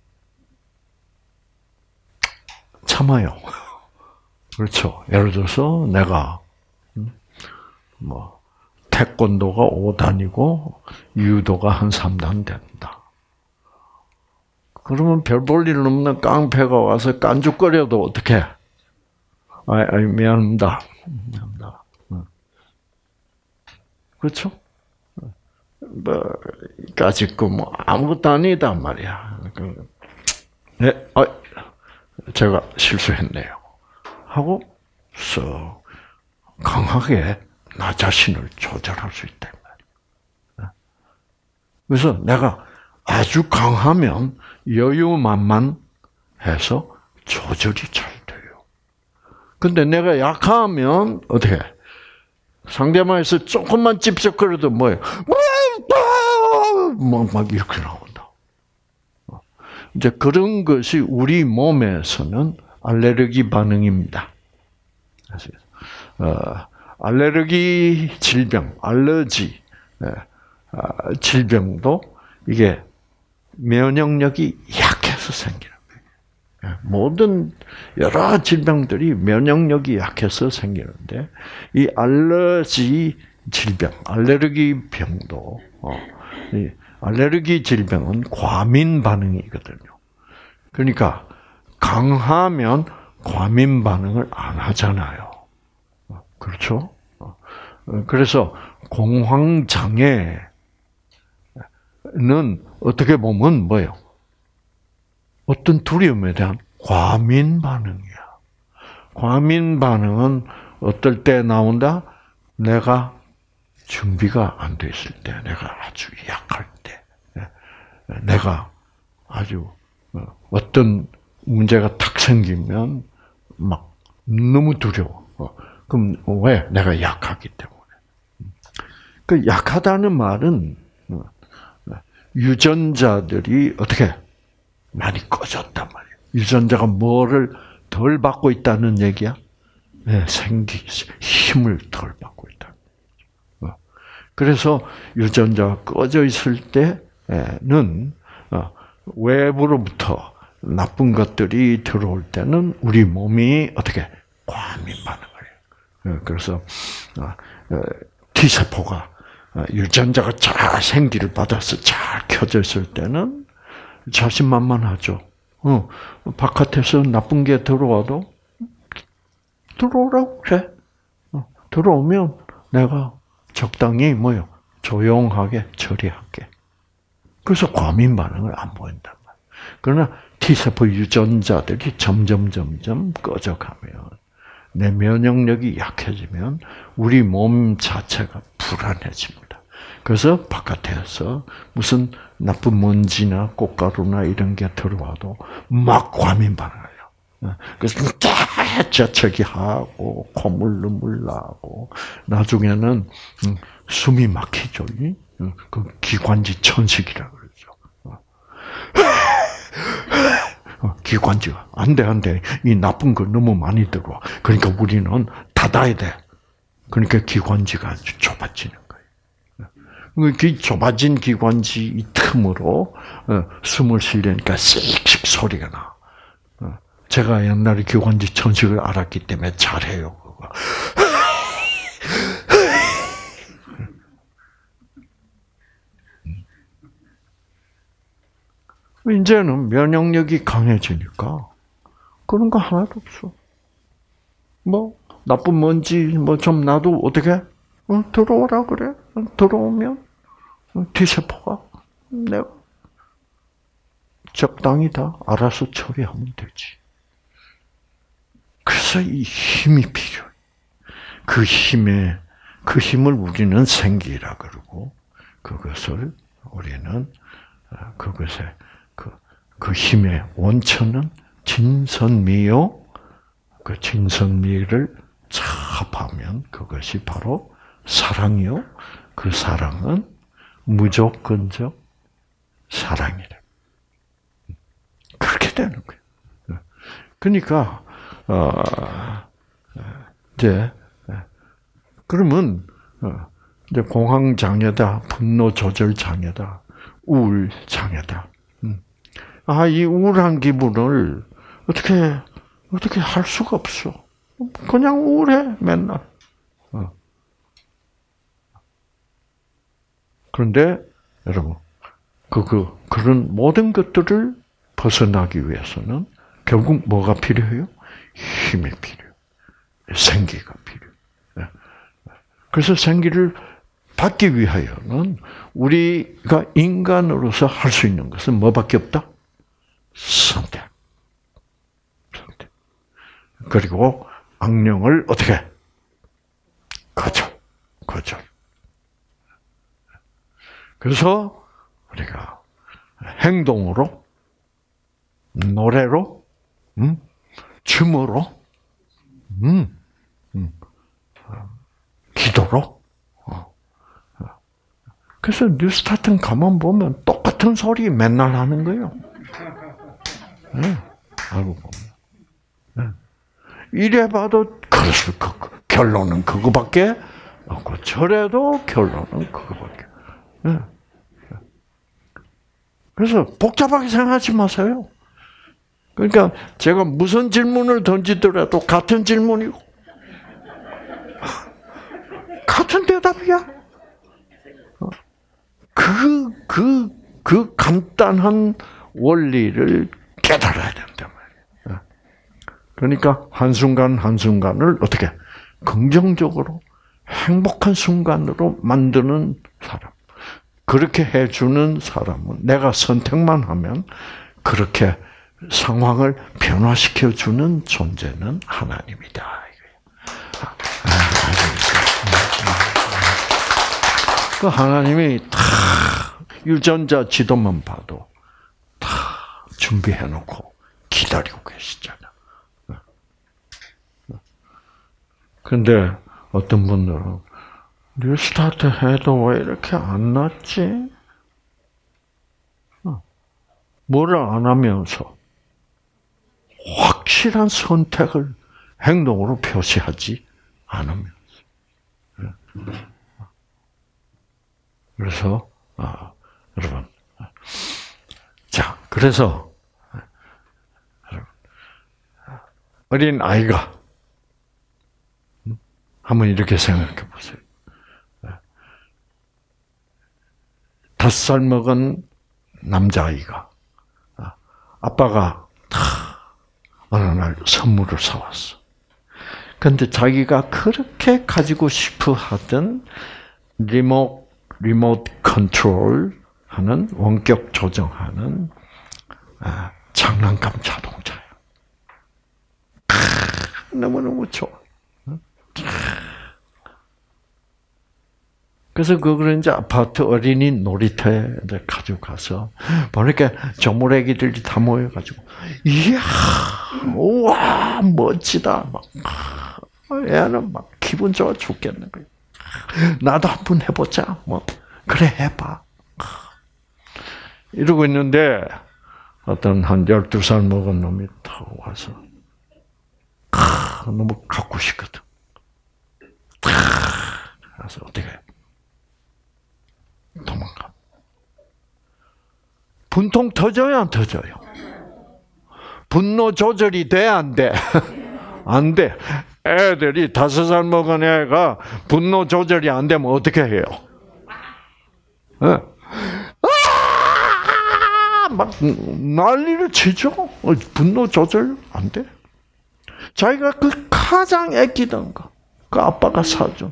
참아요. 그렇죠. 예를 들어서 내가 뭐 태권도가 오 단이고 유도가 한 삼 단 된다. 그러면 별 볼 일 없는 깡패가 와서 깐죽거려도 어떻게? 아, 아 미안합니다. 미안합니다. 그렇죠? 뭐, 까짓 거, 뭐, 아무것도 아니다, 말이야. 네, 아, 제가 실수했네요. 하고, 써, 강하게 나 자신을 조절할 수 있다, 말이야. 그래서 내가 아주 강하면 여유만만해서 조절이 잘 돼요. 근데 내가 약하면, 어떻게 해? 상대방에서 조금만 찝쩍거려도 뭐예요? 막, 막 이렇게 나온다. 이제 그런 것이 우리 몸에서는 알레르기 반응입니다. 어, 알레르기 질병, 알러지 예, 아, 질병도 이게 면역력이 약해서 생기는 거예요. 예, 모든 여러 질병들이 면역력이 약해서 생기는데 이 알러지 질병, 알레르기 병도 어, 이 알레르기 질병은 과민 반응이거든요. 그러니까 강하면 과민 반응을 안 하잖아요. 그렇죠? 그래서 공황 장애는 어떻게 보면 뭐예요? 어떤 두려움에 대한 과민 반응이야. 과민 반응은 어떨 때 나온다? 내가 준비가 안 돼 있을 때, 내가 아주 약할 때, 내가 아주 어떤 문제가 탁 생기면 막 너무 두려워. 그럼 왜? 내가 약하기 때문에. 그 약하다는 말은 유전자들이 어떻게 많이 꺼졌단 말이에요. 유전자가 뭐를 덜 받고 있다는 얘기야? 네, 생기, 힘을 덜 받고 있다. 그래서 유전자가 꺼져 있을 때는 외부로부터 나쁜 것들이 들어올 때는 우리 몸이 어떻게 과민 반응을 해요. 그래서 T세포가 유전자가 잘 생기를 받아서 잘 켜져 있을 때는 자신만만하죠. 어, 바깥에서 나쁜 게 들어와도 들어오라고 그래. 어, 들어오면 내가 적당히 뭐요? 조용하게 처리할게. 그래서 과민 반응을 안 보인단 말이에요. 그러나 T세포 유전자들이 점점 점점 꺼져가면 내 면역력이 약해지면 우리 몸 자체가 불안해집니다. 그래서 바깥에서 무슨 나쁜 먼지나 꽃가루나 이런 게 들어와도 막 과민 반응을 해요. 그래서 재채기 하고 콧물 눈물 나고 나중에는 숨이 막히죠. 그 기관지 천식이라 그러죠. 기관지가 안 돼, 안 돼. 이 나쁜 거 너무 많이 들어와. 그러니까 우리는 닫아야 돼. 그러니까 기관지가 아주 좁아지는 거예요. 그 좁아진 기관지 이 틈으로 숨을 쉬려니까 씩씩 소리가 나. 제가 옛날에 기관지 천식을 알았기 때문에 잘해요. 그거. 이제는 면역력이 강해지니까 그런 거 하나도 없어. 뭐 나쁜 먼지 뭐 좀 놔도 어떻게 어, 들어오라 그래. 들어오면 T세포가 내가 적당히 다 알아서 처리하면 되지. 그래서 이 힘이 필요해. 그 힘에 그 힘을 우리는 생기라 그러고 그것을 우리는 그것의 그, 그 힘의 원천은 진선미요. 그 진선미를 합하면 그것이 바로 사랑이요. 그 사랑은 무조건적 사랑이래. 그렇게 되는 거예요. 그러니까 어, 이제 그러면 이제 공황 장애다, 분노 조절 장애다, 우울 장애다. 아, 이 우울한 기분을 어떻게 어떻게 할 수가 없어. 그냥 우울해 맨날. 그런데 여러분, 그, 그 그런 모든 것들을 벗어나기 위해서는 결국 뭐가 필요해요? 힘이 필요해요. 생기가 필요해요. 그래서 생기를 받기 위하여는 우리가 인간으로서 할 수 있는 것은 뭐밖에 없다? 선택. 선택. 그리고 악령을 어떻게? 거절. 거절. 그래서 우리가 행동으로, 노래로, 음, 춤으로, 음, 음, 기도로. 그래서 뉴스타트 가만 보면 똑같은 소리 맨날 하는 거예요. 네, 알고 보면. 네. 이래 봐도 그래서 그, 결론은 그거밖에 없고 저래도 결론은 그거밖에. 네. 그래서 복잡하게 생각하지 마세요. 그러니까 제가 무슨 질문을 던지더라도 같은 질문이고 같은 대답이야. 그, 그, 그 간단한 원리를 깨달아야 된단 말이에요. 그러니까 한순간 한순간을 어떻게 긍정적으로 행복한 순간으로 만드는 사람. 그렇게 해주는 사람은 내가 선택만 하면 그렇게 상황을 변화시켜주는 존재는 하나님이다. 그 하나님이 다 유전자 지도만 봐도 다 준비해놓고 기다리고 계시잖아. 그런데 어떤 분들은 뉴스타트 해도 왜 이렇게 안 났지? 뭐를 안 하면서 확실한 선택을 행동으로 표시하지 않으면서. 그래서 아, 여러분, 자 그래서 어린 아이가 한번 이렇게 생각해 보세요. 다섯 살 먹은 남자아이가 아빠가 어느 날 선물을 사왔어. 그런데 자기가 그렇게 가지고 싶어 하던 리모, 리모트 컨트롤 하는, 원격 조정하는 아, 장난감 자동차예요. 너무너무 좋아. 그래서 그걸 이제 아파트 어린이 놀이터에 가지고 가서 보니까 조물애기들이 다 모여가지고 이야, 우와, 멋지다. 막 얘는 막 기분 좋아 죽겠는 거예요. 나도 한번 해보자. 뭐 그래 해봐. 이러고 있는데 어떤 한 열두 살 먹은 놈이 탁 와서 너무 갖고 싶거든. 그래서 어떻게 해? 도망가. 분통 터져요, 안 터져요? 분노 조절이 돼, 안 돼? 안 돼. 애들이 다섯 살 먹은 애가 분노 조절이 안 되면 어떻게 해요? 네. 막 난리를 치죠. 분노 조절 안 돼. 자기가 그 가장 아끼던 거, 그 아빠가 사준.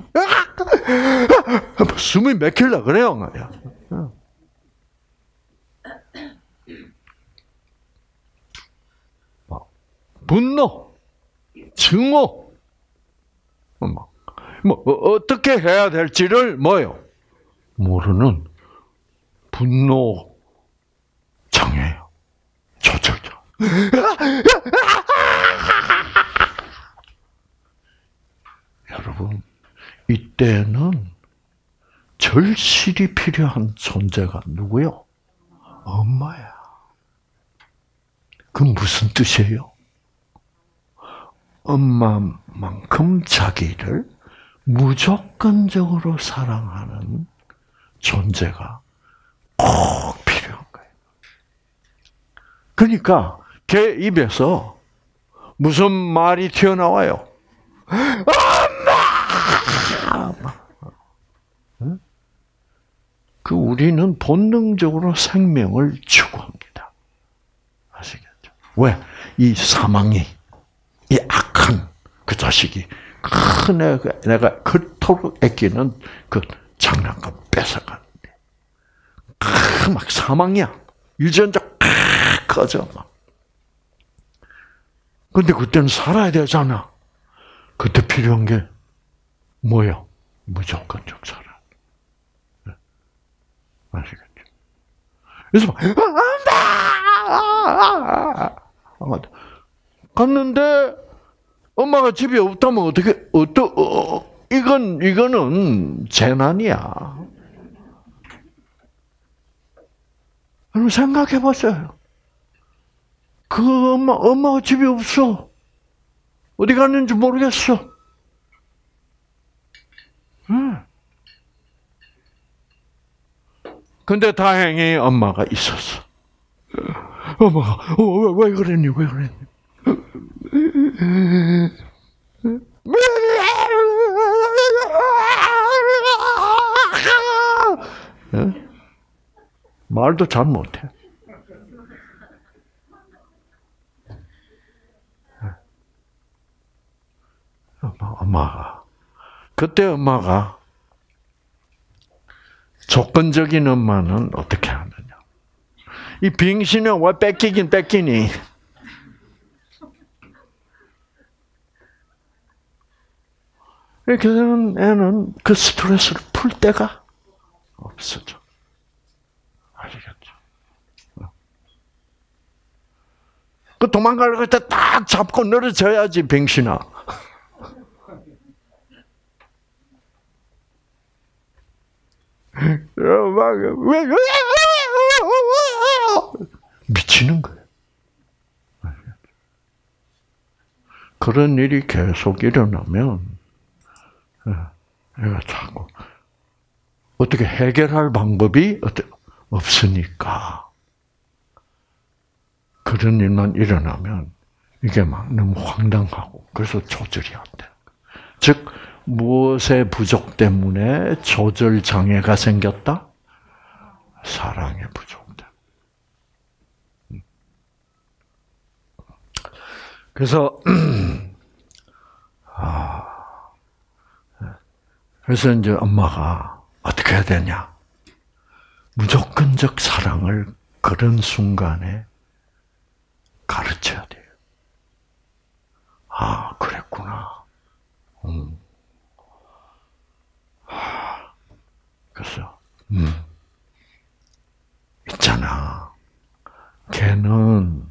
숨이 막힐라 그래요, 말이야. 분노, 증오, 뭐, 뭐 어떻게 해야 될지를 뭐요? 모르는 분노 장애요. 조절자. 여러분, 이때는 절실히 필요한 존재가 누구요? 엄마야. 그 무슨 뜻이에요? 엄마만큼 자기를 무조건적으로 사랑하는 존재가 꼭 필요한 거예요. 그러니까 걔 입에서 무슨 말이 튀어나와요? 엄마! 그 우리는 본능적으로 생명을 추구합니다. 아시겠죠? 왜? 이 사망이, 이 악한 그 자식이 큰 애가, 내가 그토록 아끼는 그 장난감 뺏어가는데, 막 사망이야. 유전자 커져 막. 근데 그때는 살아야 되잖아. 그때 필요한 게 뭐야? 무조건적 사랑. 아시겠죠? 그래서 막 갔는데 엄마가 집에 없다면 어떻게 어떠 어, 이건 이거는 재난이야. 여러분 생각해 보세요. 그 엄마 엄마가 집에 없어. 어디 갔는지 모르겠어. 응. 근데 다행히 엄마가 있었어. 엄마가 어, 왜, 왜 그랬니? 왜 그랬니? 네? 말도 잘 못해. 엄마가 그때 엄마가 조건적인 엄마는 어떻게 하느냐? 이 빙신은 왜 뺏기긴 뺏기니? 이렇게 되는 애는 그 스트레스를 풀 데가 없어져. 아시겠죠? 그 도망가려고 할 때 딱 잡고 늘어져야지, 빙신아. 왜, 왜, 미치는 거예요. 그런 일이 계속 일어나면, 내가 자꾸, 어떻게 해결할 방법이 없으니까. 그런 일만 일어나면, 이게 막 너무 황당하고, 그래서 조절이 안 돼. 즉, 무엇의 부족 때문에 조절 장애가 생겼다? 사랑의 부족 때문에. 그래서 아, 그래서 이제 엄마가 어떻게 해야 되냐? 무조건적 사랑을 그런 순간에 가르쳐야 돼요. 아, 그랬구나. 음. 그래서, 음, 있잖아. 걔는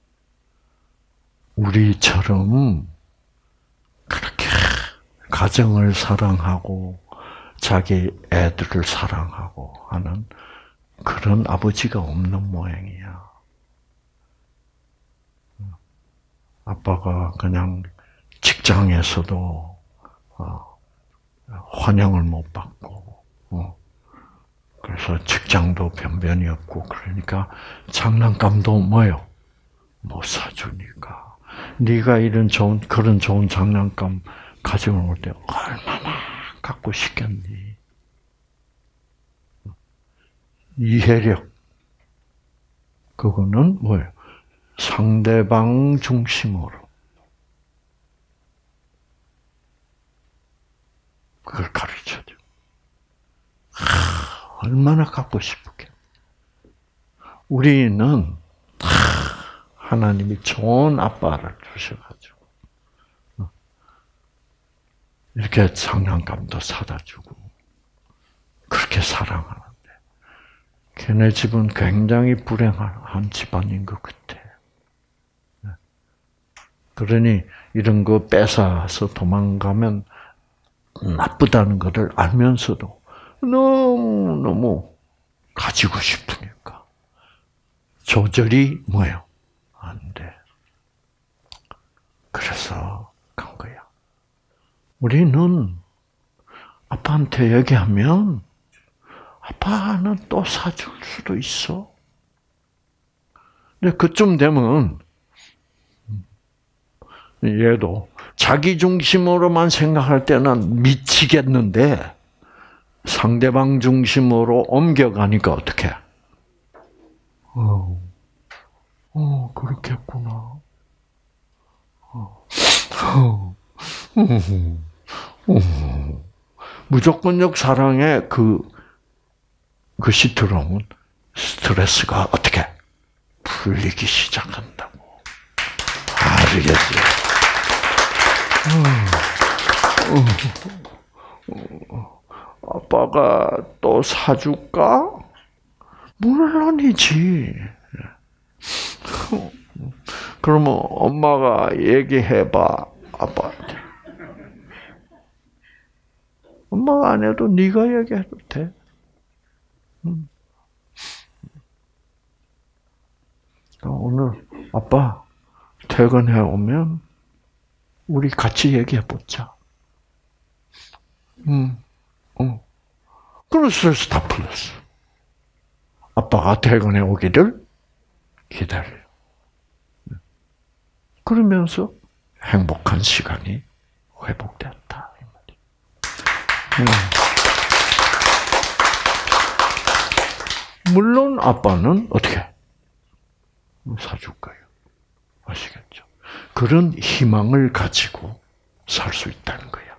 우리처럼 그렇게 가정을 사랑하고 자기 애들을 사랑하고 하는 그런 아버지가 없는 모양이야. 아빠가 그냥 직장에서도 환영을 못 받고, 그래서 직장도 변변이 없고, 그러니까 장난감도 뭐요? 못 사주니까. 네가 이런 좋은, 그런 좋은 장난감 가지고 올 때 얼마나 갖고 싶겠니? 이해력. 그거는 뭐예요? 상대방 중심으로 얼마나 갖고 싶을게. 우리는 다 하나님이 좋은 아빠를 주셔가지고 이렇게 장난감도 사다 주고 그렇게 사랑하는데 걔네 집은 굉장히 불행한 집안인 것 같아. 그러니 이런 거 뺏어서 도망가면 나쁘다는 것을 알면서도 너무너무 가지고 싶으니까 조절이 뭐예요? 안 돼. 그래서 간 거야. 우리는 아빠한테 얘기하면 아빠는 또 사줄 수도 있어. 근데 그쯤 되면 얘도 자기 중심으로만 생각할 때는 미치겠는데 상대방 중심으로 옮겨가니까 어떻게? 어, 어 그렇겠구나. 어, 어, 어, 무조건적 사랑의 그 그것이 들어오면 스트레스가 어떻게 풀리기 시작한다고. 알겠어요. 어, 어, 아빠가 또 사줄까? 물론이지. 그러면 엄마가 얘기해봐, 아빠한테. 엄마가 안 해도 네가 얘기해도 돼. 음. 오늘 아빠 퇴근해 오면 우리 같이 얘기해 보자. 음, 어. 그런 스트레스 다 풀렸어. 아빠가 퇴근해 오기를 기다려. 그러면서 행복한 시간이 회복됐다. 음. 물론 아빠는 어떻게 사줄 거예요. 아시겠죠? 그런 희망을 가지고 살 수 있다는 거야.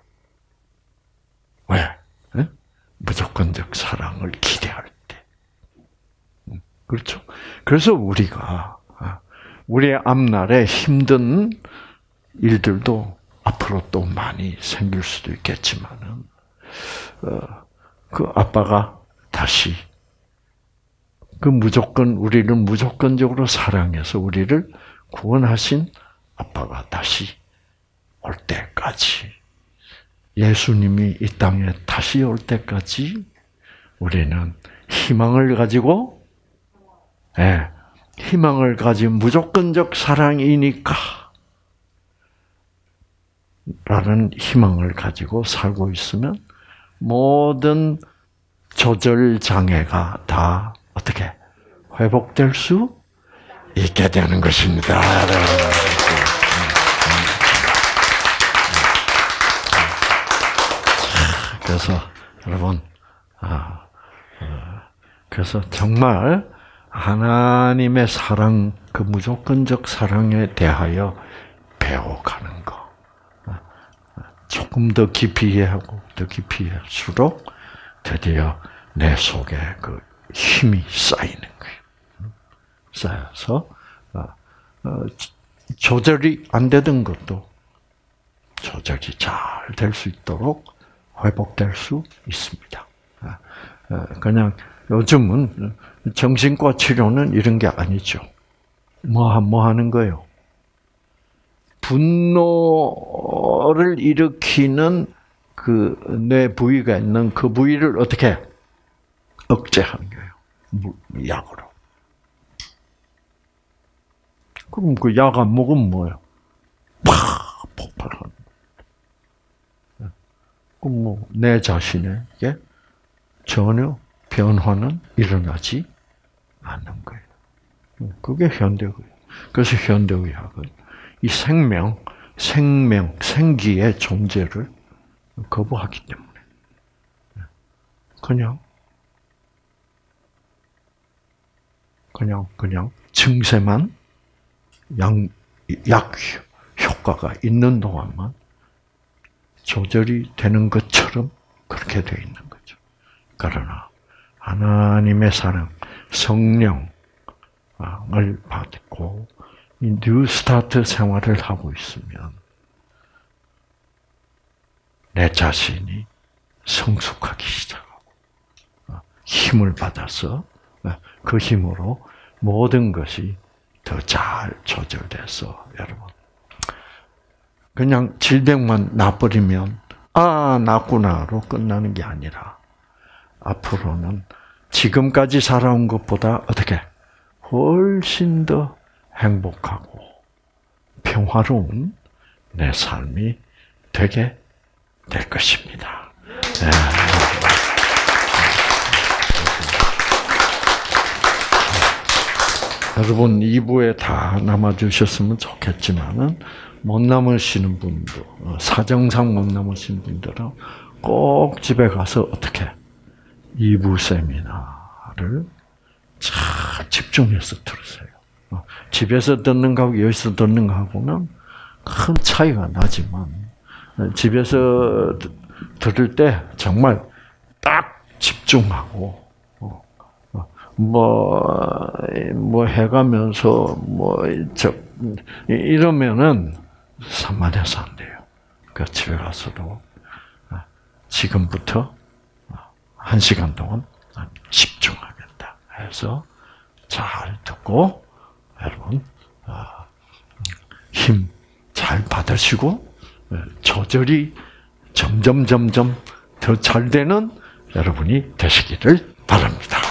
왜? 네? 무조건적 사랑을 기대할 때. 그렇죠? 그래서 우리가 우리의 앞날에 힘든 일들도 앞으로 또 많이 생길 수도 있겠지만은 어, 그 아빠가 다시 그 무조건 우리를 무조건적으로 사랑해서 우리를 구원하신 아빠가 다시 올 때까지 예수님이 이 땅에 다시 올 때까지 우리는 희망을 가지고 예, 희망을 가진 무조건적 사랑이니까 라는 희망을 가지고 살고 있으면 모든 조절 장애가 다 어떻게 회복될 수 있게 되는 것입니다. 그래서 여러분, 아, 그래서 정말 하나님의 사랑, 그 무조건적 사랑에 대하여 배워가는 거. 조금 더 깊이 이해하고 더 깊이 이해할수록 드디어 내 속에 그 힘이 쌓이는 거예요. 쌓여서 조절이 안 되던 것도 조절이 잘 될 수 있도록 회복될 수 있습니다. 그냥 요즘은 정신과 치료는 이런 게 아니죠. 뭐, 뭐 하는 거예요? 분노를 일으키는 그 뇌 부위가 있는 그 부위를 어떻게 억제하는 거예요? 약으로. 그럼 그 약 안 먹으면 뭐예요? 팍 폭발하는. 그럼 뭐 내 자신에게 전혀 변화는 일어나지 않는 거예요. 그게 현대의학. 그래서 현대의학은 이 생명, 생명, 생기의 존재를 거부하기 때문에 그냥 그냥 그냥 증세만 양, 약 효과가 있는 동안만 조절이 되는 것처럼 그렇게 되어 있는 거죠. 그러나 하나님의 사랑, 성령을 받고 이 뉴스타트 생활을 하고 있으면 내 자신이 성숙하기 시작하고 힘을 받아서 그 힘으로 모든 것이 더 잘 조절돼서 여러분 그냥 질병만 나버리면 아 낫구나로 끝나는 게 아니라 앞으로는 지금까지 살아온 것보다 어떻게 훨씬 더 행복하고 평화로운 내 삶이 되게 될 것입니다. 네. 여러분 이 부에 다 남아주셨으면 좋겠지만은 못 남으시는 분들, 사정상 못 남으시는 분들은 꼭 집에 가서 어떻게 이 부 세미나를 잘 집중해서 들으세요. 집에서 듣는 거하고 여기서 듣는 거하고는 큰 차이가 나지만 집에서 들을 때 정말 딱 집중하고 뭐, 뭐 해가면서, 뭐, 저, 이러면은 산만해서 안 돼요. 그 집에 가서도 지금부터 한 시간 동안 집중하겠다 해서 잘 듣고, 여러분, 힘 잘 받으시고, 조절이 점점, 점점 더 잘 되는 여러분이 되시기를 바랍니다.